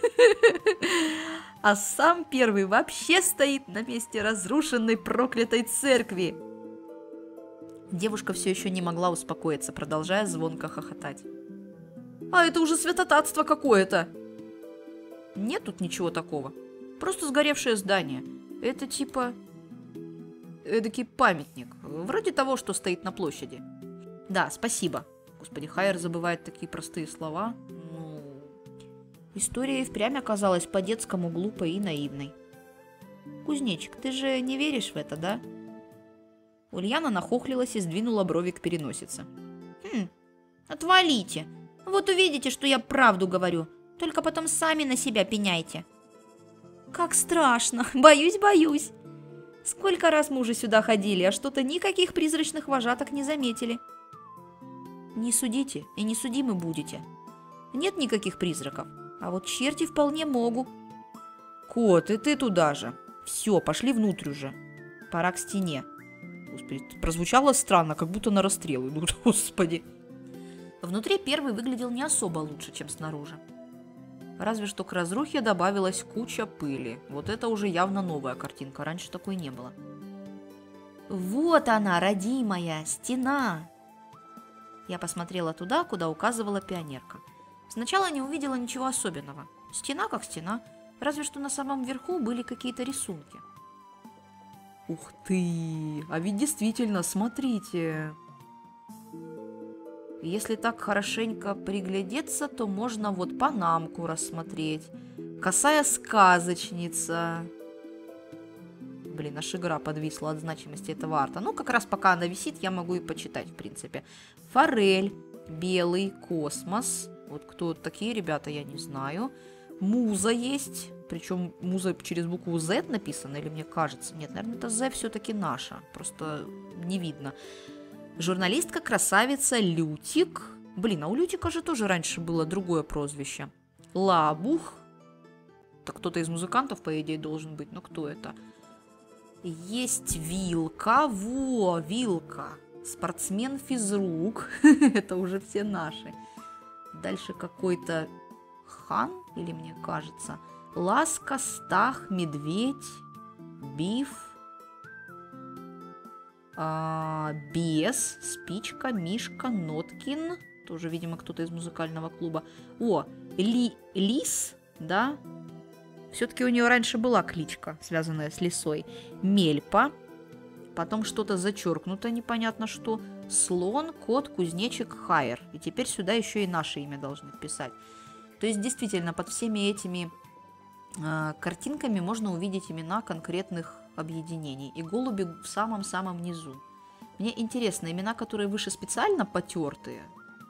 а сам первый вообще стоит на месте разрушенной проклятой церкви. Девушка все еще не могла успокоиться, продолжая звонко хохотать. А это уже святотатство какое-то. Нет тут ничего такого, просто сгоревшее здание. Это типа... эдакий памятник, вроде того, что стоит на площади. Да, спасибо. Господи, Хайер забывает такие простые слова. Ну, история и впрямь оказалась по-детскому глупой и наивной. Кузнечик, ты же не веришь в это, да? Ульяна нахохлилась и сдвинула брови к переносице. Хм, отвалите. Вот увидите, что я правду говорю. Только потом сами на себя пеняйте. Как страшно. Боюсь, боюсь. Сколько раз мы уже сюда ходили, а что-то никаких призрачных вожаток не заметили. Не судите и не судимы будете. Нет никаких призраков, а вот черти вполне могут. Кот, и ты туда же. Все, пошли внутрь уже. Пора к стене. Господи, прозвучало странно, как будто на расстрел идут, господи. Внутри первый выглядел не особо лучше, чем снаружи. Разве что к разрухе добавилась куча пыли. Вот это уже явно новая картинка, раньше такой не было. Вот она, родимая, стена. Я посмотрела туда, куда указывала пионерка. Сначала не увидела ничего особенного. Стена как стена, разве что на самом верху были какие-то рисунки. Ух ты, а ведь действительно, смотрите. Если так хорошенько приглядеться, то можно вот панамку рассмотреть. Косая сказочница. Блин, аж игра подвисла от значимости этого арта. Ну, как раз пока она висит, я могу и почитать, в принципе. Форель, белый, космос. Вот кто такие ребята, я не знаю. Муза есть. Причем муза через букву Z написана, или мне кажется? Нет, наверное, это Z все-таки наша. Просто не видно. Журналистка-красавица Лютик. Блин, а у Лютика же тоже раньше было другое прозвище. Лабух. Так кто-то из музыкантов, по идее, должен быть. Но кто это? Есть Вилка. Во, Вилка. Спортсмен-физрук. Это уже все наши. Дальше какой-то Хан, или мне кажется. Ласка, Стах, Медведь, Биф. А, Бес, Спичка, Мишка, Ноткин. Тоже, видимо, кто-то из музыкального клуба. О, Ли, Лис, да? Все-таки у нее раньше была кличка, связанная с лисой. Мельпа. Потом что-то зачеркнуто, непонятно что. Слон, кот, кузнечик, Хайер. И теперь сюда еще и наше имя должны вписать. То есть, действительно, под всеми этими э, картинками можно увидеть имена конкретных объединений. И голуби в самом-самом низу. Мне интересно, имена, которые выше специально потертые.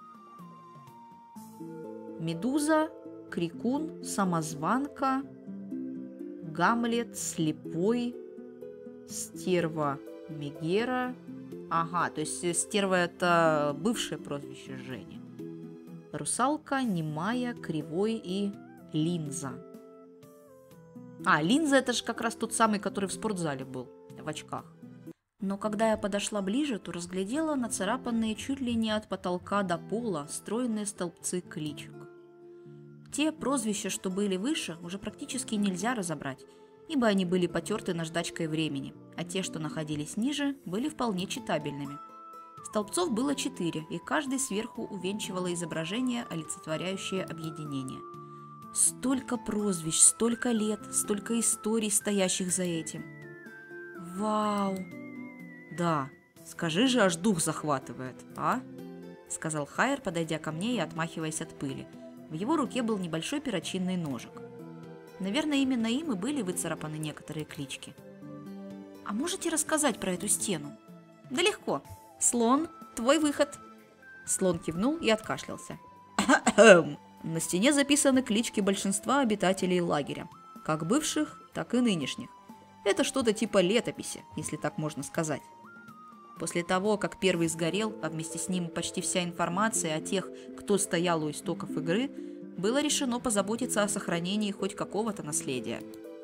Медуза, Крикун, Самозванка, Гамлет, Слепой, Стерва, Мегера. Ага, то есть Стерва — это бывшее прозвище Жени. Русалка, Немая, Кривой и Линза. А, Линза — это же как раз тот самый, который в спортзале был, в очках. Но когда я подошла ближе, то разглядела нацарапанные чуть ли не от потолка до пола стройные столбцы кличек. Те прозвища, что были выше, уже практически нельзя разобрать, ибо они были потерты наждачкой времени, а те, что находились ниже, были вполне читабельными. Столбцов было четыре, и каждый сверху увенчивало изображение, олицетворяющее объединение. Столько прозвищ, столько лет, столько историй, стоящих за этим. Вау! Да, скажи же, аж дух захватывает, а? Сказал Хайер, подойдя ко мне и отмахиваясь от пыли. В его руке был небольшой перочинный ножик. Наверное, именно им и были выцарапаны некоторые клички. А можете рассказать про эту стену? Да легко. Слон, твой выход. Слон кивнул и откашлялся. На стене записаны клички большинства обитателей лагеря, как бывших, так и нынешних. Это что-то типа летописи, если так можно сказать. После того, как первый сгорел, а вместе с ним почти вся информация о тех, кто стоял у истоков игры, было решено позаботиться о сохранении хоть какого-то наследия.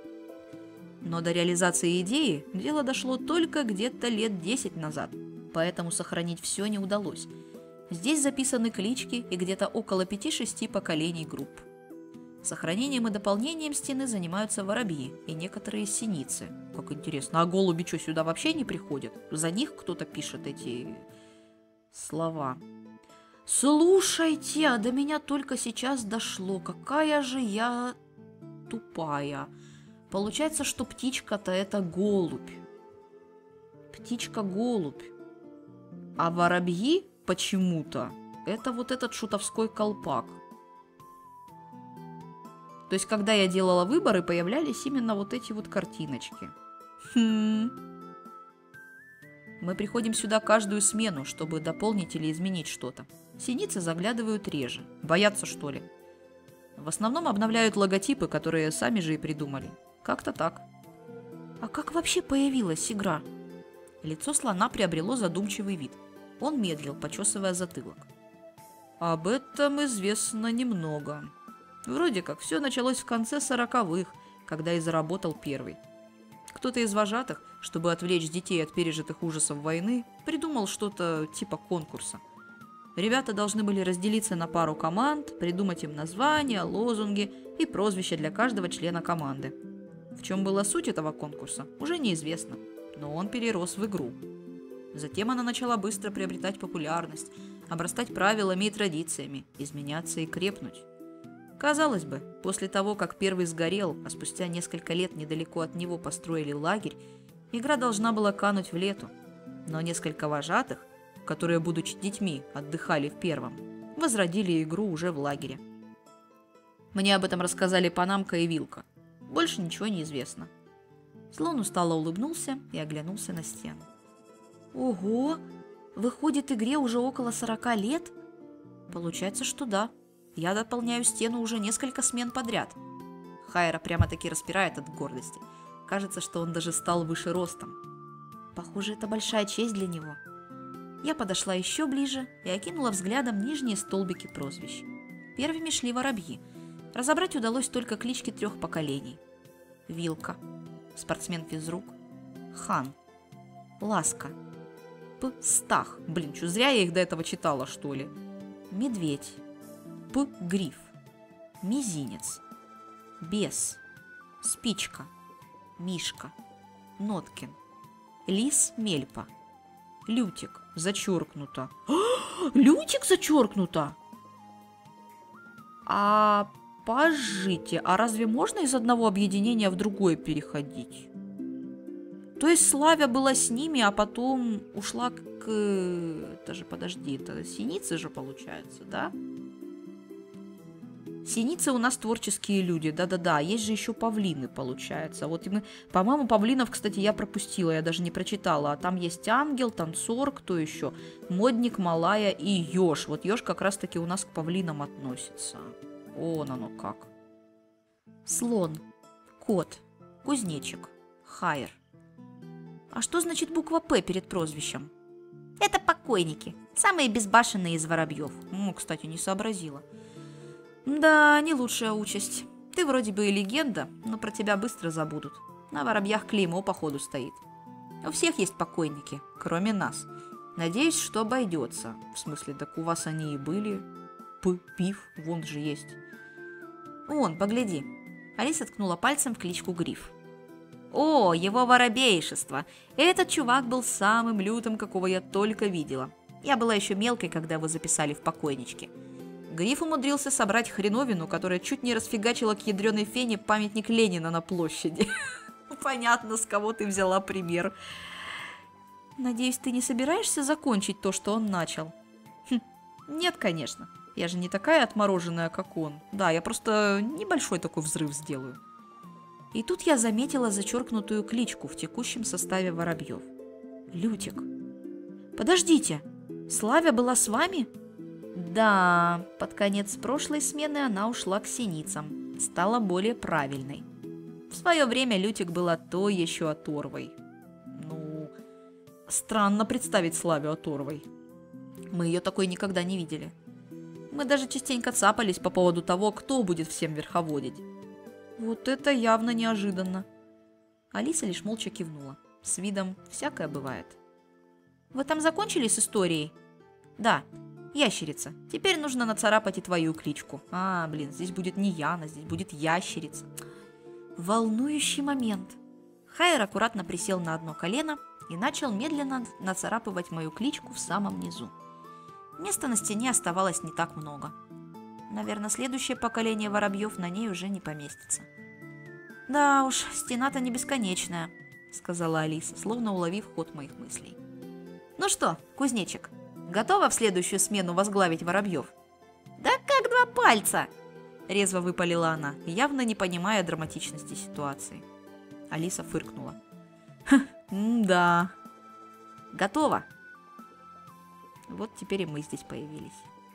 Но до реализации идеи дело дошло только где-то лет десять назад, поэтому сохранить все не удалось. Здесь записаны клички и где-то около пяти-шести поколений групп. Сохранением и дополнением стены занимаются воробьи и некоторые синицы. Как интересно, а голуби что, сюда вообще не приходят? За них кто-то пишет эти слова. Слушайте, а до меня только сейчас дошло, какая же я тупая. Получается, что птичка-то это голубь. Птичка-голубь. А воробьи почему-то это вот этот шутовской колпак. То есть, когда я делала выборы, появлялись именно вот эти вот картиночки. Хм. Мы приходим сюда каждую смену, чтобы дополнить или изменить что-то. Синицы заглядывают реже. Боятся, что ли? В основном обновляют логотипы, которые сами же и придумали. Как-то так. А как вообще появилась игра? Лицо слона приобрело задумчивый вид. Он медлил, почесывая затылок. Об этом известно немного. Вроде как все началось в конце сороковых, когда и заработал первый. Кто-то из вожатых, чтобы отвлечь детей от пережитых ужасов войны, придумал что-то типа конкурса. Ребята должны были разделиться на пару команд, придумать им названия, лозунги и прозвища для каждого члена команды. В чем была суть этого конкурса, уже неизвестно, но он перерос в игру. Затем она начала быстро приобретать популярность, обрастать правилами и традициями, изменяться и крепнуть. Казалось бы, после того, как первый сгорел, а спустя несколько лет недалеко от него построили лагерь, игра должна была кануть в лету. Но несколько вожатых, которые, будучи детьми, отдыхали в первом, возродили игру уже в лагере. Мне об этом рассказали Панамка и Вилка. Больше ничего не известно. Слон устало улыбнулся и оглянулся на стену. Ого! Выходит, игре уже около сорока лет? Получается, что да. Я дополняю стену уже несколько смен подряд. Хайера прямо-таки распирает от гордости. Кажется, что он даже стал выше ростом. Похоже, это большая честь для него. Я подошла еще ближе и окинула взглядом нижние столбики прозвищ. Первыми шли воробьи. Разобрать удалось только клички трех поколений. Вилка, спортсмен-физрук, Хан, Ласка, П. Стах. Блин, что, зря я их до этого читала, что ли? Медведь, П. Гриф, Мизинец, Бес, Спичка, Мишка, Ноткин, Лис Мельпа, Лютик, зачеркнуто. Лютик зачеркнуто? А пожите, а разве можно из одного объединения в другое переходить? То есть Славя была с ними, а потом ушла к... Это же, подожди, это синицы же получается, да? Синицы у нас творческие люди, да-да-да, есть же еще павлины, получается. Вот и мы, по-моему, павлинов, кстати, я пропустила, я даже не прочитала. А там есть ангел, танцор, кто еще? Модник, малая и еж. Вот еж как раз-таки у нас к павлинам относится. Вон оно как. Слон, кот, кузнечик, Хайер. А что значит буква «П» перед прозвищем? Это покойники, самые безбашенные из воробьев. Ну, кстати, не сообразила. Да, не лучшая участь. Ты вроде бы и легенда, но про тебя быстро забудут. На воробьях клеймо походу стоит. У всех есть покойники, кроме нас. Надеюсь, что обойдется. В смысле, так у вас они и были. П, пив, вон же есть. Вон, погляди. Алиса ткнула пальцем в кличку Гриф. О, его воробейшество! Этот чувак был самым лютым, какого я только видела. Я была еще мелкой, когда его записали в покойнички. Гриф умудрился собрать хреновину, которая чуть не расфигачила к ядреной фене памятник Ленина на площади. Понятно, с кого ты взяла пример. Надеюсь, ты не собираешься закончить то, что он начал? Хм, нет, конечно. Я же не такая отмороженная, как он. Да, я просто небольшой такой взрыв сделаю. И тут я заметила зачеркнутую кличку в текущем составе воробьев. Лютик. Подождите, Славя была с вами? Да, под конец прошлой смены она ушла к синицам, стала более правильной. В свое время Лютик была то еще оторвой. Ну, странно представить Славю оторвой. Мы ее такой никогда не видели. Мы даже частенько цапались по поводу того, кто будет всем верховодить. Вот это явно неожиданно. Алиса лишь молча кивнула. С видом «всякое бывает». Вы там закончили с историей? Да. Ящерица. Теперь нужно нацарапать и твою кличку. А, блин, здесь будет не Яна, здесь будет ящерица. Волнующий момент. Хайер аккуратно присел на одно колено и начал медленно нацарапывать мою кличку в самом низу. Места на стене оставалось не так много. Наверное, следующее поколение воробьев на ней уже не поместится. Да уж, стена-то не бесконечная, сказала Алиса, словно уловив ход моих мыслей. Ну что, кузнечик, готова в следующую смену возглавить воробьев? Да как два пальца! Резво выпалила она, явно не понимая драматичности ситуации. Алиса фыркнула. Да. Готово. Вот теперь и мы здесь появились.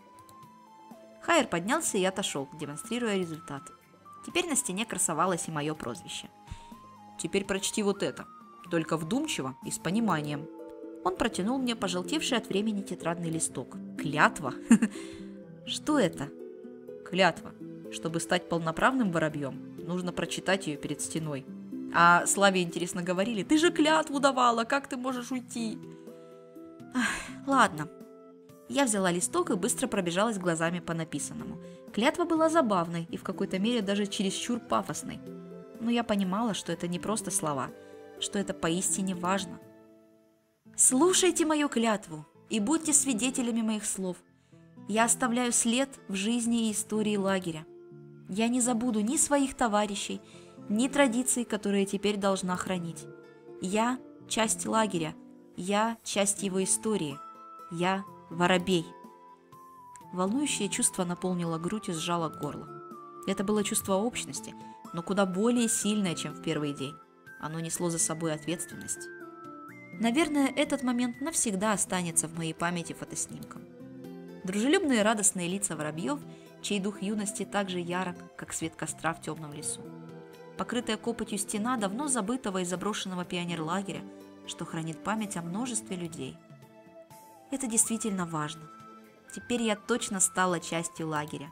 Хайер поднялся и отошел, демонстрируя результат. Теперь на стене красовалось и мое прозвище. Теперь прочти вот это, только вдумчиво и с пониманием. Он протянул мне пожелтевший от времени тетрадный листок. Клятва? Что это? Клятва. Чтобы стать полноправным воробьем, нужно прочитать ее перед стеной. А Славе, интересно, говорили, ты же клятву давала, как ты можешь уйти? Ах, ладно. Я взяла листок и быстро пробежалась глазами по написанному. Клятва была забавной и в какой-то мере даже чересчур пафосной. Но я понимала, что это не просто слова, что это поистине важно. Слушайте мою клятву и будьте свидетелями моих слов. Я оставляю след в жизни и истории лагеря. Я не забуду ни своих товарищей, ни традиций, которые теперь должна хранить. Я – часть лагеря, я – часть его истории, я – воробей. Волнующее чувство наполнило грудь и сжало горло. Это было чувство общности, но куда более сильное, чем в первый день. Оно несло за собой ответственность. Наверное, этот момент навсегда останется в моей памяти фотоснимком. Дружелюбные и радостные лица воробьев, чей дух юности так же ярок, как свет костра в темном лесу. Покрытая копотью стена давно забытого и заброшенного пионерлагеря, что хранит память о множестве людей. Это действительно важно. Теперь я точно стала частью лагеря.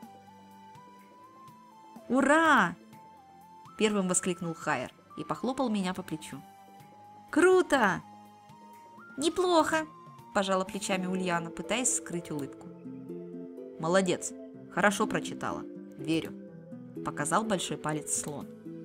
«Ура!» – первым воскликнул Хайер и похлопал меня по плечу. «Круто!» «Неплохо!» – пожала плечами Ульяна, пытаясь скрыть улыбку. «Молодец! Хорошо прочитала. Верю!» – показал большой палец слон.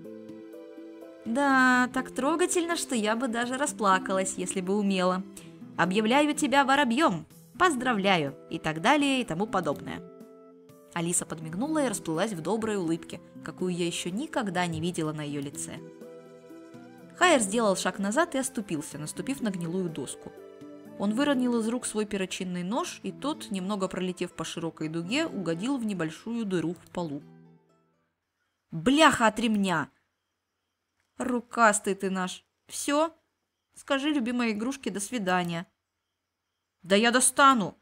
«Да, так трогательно, что я бы даже расплакалась, если бы умела. Объявляю тебя воробьем! Поздравляю!» и так далее и тому подобное. Алиса подмигнула и расплылась в доброй улыбке, какую я еще никогда не видела на ее лице. Хайер сделал шаг назад и оступился, наступив на гнилую доску. Он выронил из рук свой перочинный нож, и тот, немного пролетев по широкой дуге, угодил в небольшую дыру в полу. «Бляха от ремня!» «Рукастый ты наш! Все? Скажи любимой игрушке до свидания!» «Да я достану!»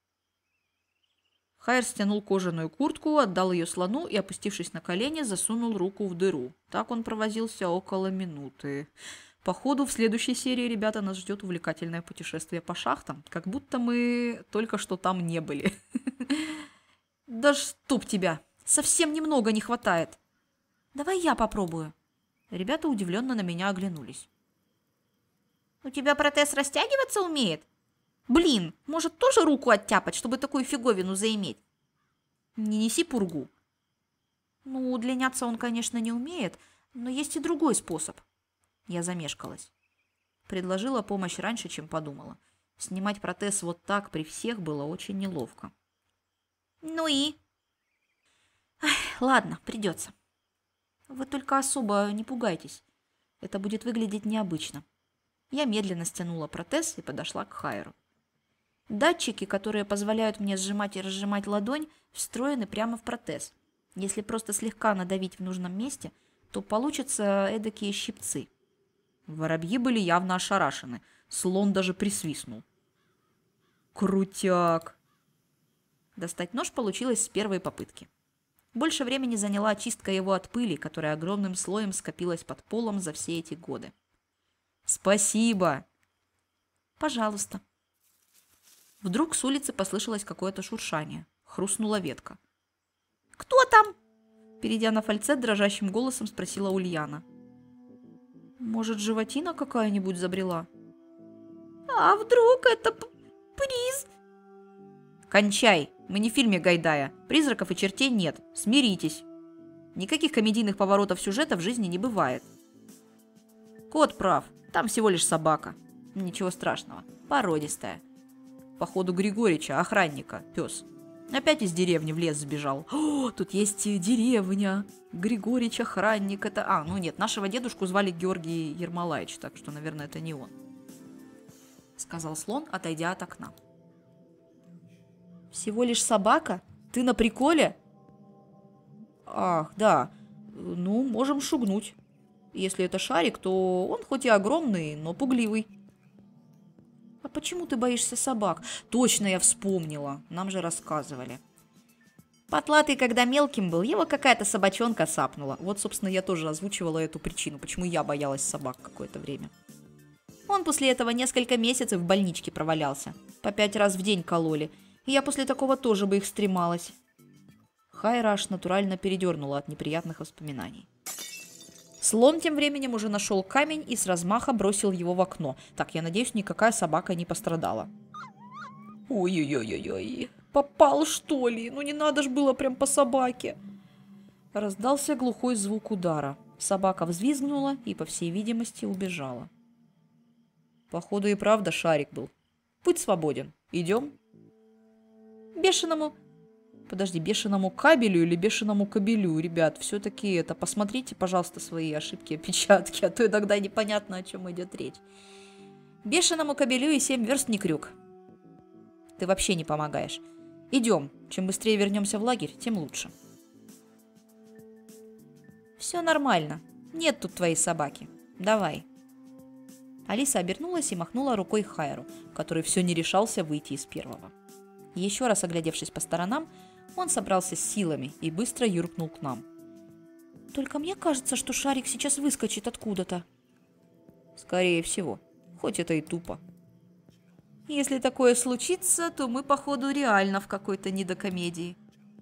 Хайр стянул кожаную куртку, отдал ее слону и, опустившись на колени, засунул руку в дыру. Так он провозился около минуты. Походу, в следующей серии, ребята, нас ждет увлекательное путешествие по шахтам, как будто мы только что там не были. Да чтоб тебя! Совсем немного не хватает. Давай я попробую. Ребята удивленно на меня оглянулись. У тебя протез растягиваться умеет? Блин, может тоже руку оттяпать, чтобы такую фиговину заиметь? Не неси пургу. Ну, удлиняться он, конечно, не умеет, но есть и другой способ. Я замешкалась. Предложила помощь раньше, чем подумала. Снимать протез вот так при всех было очень неловко. Ну и? Ах, ладно, придется. Вы только особо не пугайтесь. Это будет выглядеть необычно. Я медленно стянула протез и подошла к Хайру. Датчики, которые позволяют мне сжимать и разжимать ладонь, встроены прямо в протез. Если просто слегка надавить в нужном месте, то получатся эдакие щипцы. Воробьи были явно ошарашены. Слон даже присвистнул. Крутяк! Достать нож получилось с первой попытки. Больше времени заняла очистка его от пыли, которая огромным слоем скопилась под полом за все эти годы. «Спасибо!» «Пожалуйста!» Вдруг с улицы послышалось какое-то шуршание. Хрустнула ветка. «Кто там?» Перейдя на фальцет, дрожащим голосом спросила Ульяна. «Может, животина какая-нибудь забрела?» «А вдруг это приз?» «Кончай! Мы не в фильме Гайдая. Призраков и чертей нет. Смиритесь. Никаких комедийных поворотов сюжета в жизни не бывает. Кот прав. Там всего лишь собака. Ничего страшного. Породистая. Походу Григорича, охранника, пес. Опять из деревни в лес сбежал. О, тут есть деревня. Григорич, охранник. Это... А, ну нет, нашего дедушку звали Георгий Ермолаевич, так что, наверное, это не он. Сказал слон, отойдя от окна. Всего лишь собака? Ты на приколе? Ах, да. Ну, можем шугнуть. Если это шарик, то он хоть и огромный, но пугливый. А почему ты боишься собак? Точно я вспомнила. Нам же рассказывали. Потлатый, когда мелким был, его какая-то собачонка сапнула. Вот, собственно, я тоже озвучивала эту причину, почему я боялась собак какое-то время. Он после этого несколько месяцев в больничке провалялся. По пять раз в день кололи. И я после такого тоже бы их стремалась. Хайра аж натурально передернула от неприятных воспоминаний. Слон тем временем уже нашел камень и с размаха бросил его в окно. Так, я надеюсь, никакая собака не пострадала. Ой-ой-ой-ой-ой. Попал, что ли? Ну не надо ж было прям по собаке. Раздался глухой звук удара. Собака взвизгнула и, по всей видимости, убежала. Походу и правда шарик был. Путь свободен. Идем? Бешеному... Подожди, бешеному кабелю или бешеному кобелю? Ребят, все-таки это... Посмотрите, пожалуйста, свои ошибки, опечатки, а то иногда непонятно, о чем идет речь. Бешеному кобелю и семь верст не крюк. Ты вообще не помогаешь. Идем. Чем быстрее вернемся в лагерь, тем лучше. Все нормально. Нет тут твоей собаки. Давай. Алиса обернулась и махнула рукой Хайру, который все не решался выйти из первого. Еще раз оглядевшись по сторонам, он собрался с силами и быстро юркнул к нам. Только мне кажется, что шарик сейчас выскочит откуда-то. Скорее всего, хоть это и тупо. Если такое случится, то мы, походу, реально в какой-то недокомедии.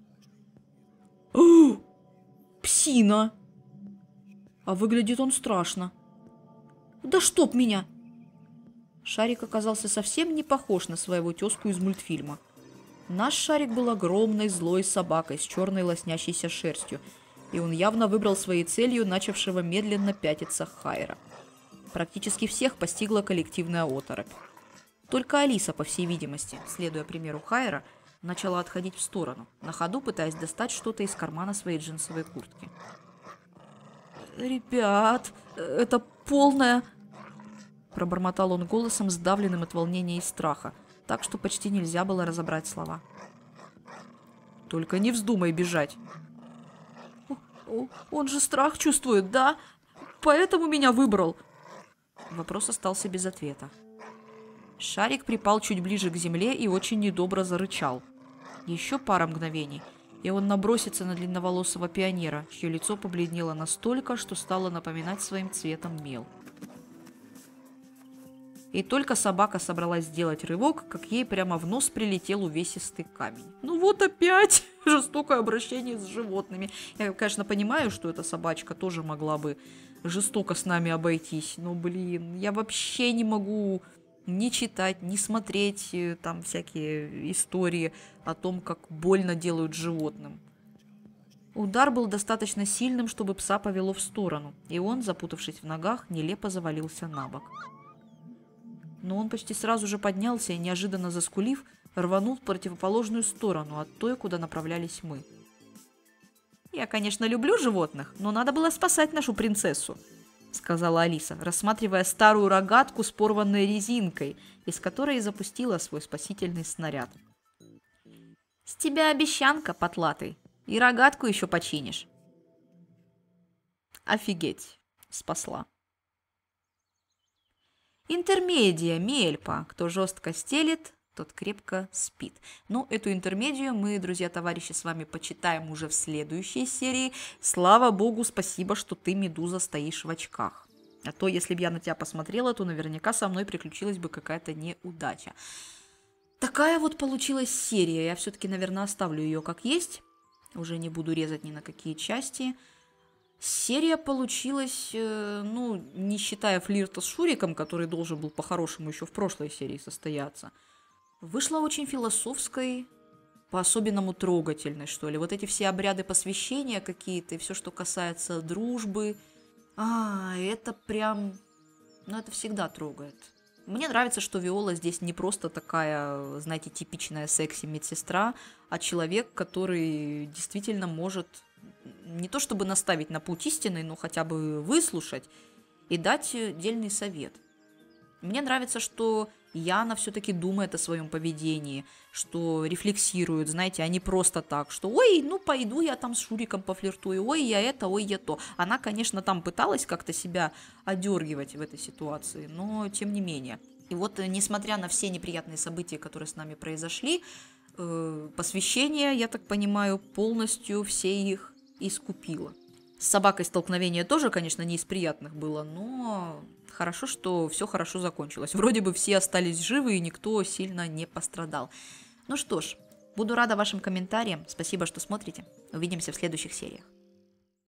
О! Псина! А выглядит он страшно. Да чтоб меня! Шарик оказался совсем не похож на своего тезку из мультфильма. Наш шарик был огромной злой собакой с черной лоснящейся шерстью, и он явно выбрал своей целью начавшего медленно пятиться Хайра. Практически всех постигла коллективная оторопь. Только Алиса, по всей видимости, следуя примеру Хайра, начала отходить в сторону, на ходу пытаясь достать что-то из кармана своей джинсовой куртки. «Ребят, это полная... Пробормотал он голосом, сдавленным от волнения и страха, так что почти нельзя было разобрать слова. «Только не вздумай бежать!» «Он же страх чувствует, да? Поэтому меня выбрал!» Вопрос остался без ответа. Шарик припал чуть ближе к земле и очень недобро зарычал. Еще пара мгновений, и он набросится на длинноволосого пионера, чье лицо побледнело настолько, что стало напоминать своим цветом мел. И только собака собралась сделать рывок, как ей прямо в нос прилетел увесистый камень. Ну вот опять жестокое обращение с животными. Я, конечно, понимаю, что эта собачка тоже могла бы жестоко с нами обойтись, но, блин, я вообще не могу ни читать, ни смотреть там всякие истории о том, как больно делают животным. Удар был достаточно сильным, чтобы пса повело в сторону, и он, запутавшись в ногах, нелепо завалился на бок. Но он почти сразу же поднялся и, неожиданно заскулив, рванул в противоположную сторону от той, куда направлялись мы. «Я, конечно, люблю животных, но надо было спасать нашу принцессу», — сказала Алиса, рассматривая старую рогатку с порванной резинкой, из которой и запустила свой спасительный снаряд. «С тебя обещанка, потлатый, и рогатку еще починишь». «Офигеть!» — спасла. Интермедия, Мельпа. Кто жестко стелит, тот крепко спит. Но эту интермедию мы, друзья-товарищи, с вами почитаем уже в следующей серии. Слава богу, спасибо, что ты, Медуза, стоишь в очках. А то, если бы я на тебя посмотрела, то наверняка со мной приключилась бы какая-то неудача. Такая вот получилась серия. Я все-таки, наверное, оставлю ее как есть. Уже не буду резать ни на какие части. Серия получилась, ну, не считая флирта с Шуриком, который должен был по-хорошему еще в прошлой серии состояться, вышла очень философской, по-особенному трогательной, что ли. Вот эти все обряды посвящения какие-то, и все, что касается дружбы. А, это прям, ну, это всегда трогает. Мне нравится, что Виола здесь не просто такая, знаете, типичная секси-медсестра, а человек, который действительно может не то чтобы наставить на путь истины, но хотя бы выслушать и дать дельный совет. Мне нравится, что Яна все-таки думает о своем поведении, что рефлексирует, знаете, а не просто так, что «Ой, ну пойду я там с Шуриком пофлиртую, ой, я это, ой, я то». Она, конечно, там пыталась как-то себя одергивать в этой ситуации, но тем не менее. И вот, несмотря на все неприятные события, которые с нами произошли, э, посвящение, я так понимаю, полностью все их искупила. С собакой столкновение тоже, конечно, не из приятных было, но хорошо, что все хорошо закончилось. Вроде бы все остались живы и никто сильно не пострадал. Ну что ж, буду рада вашим комментариям. Спасибо, что смотрите. Увидимся в следующих сериях.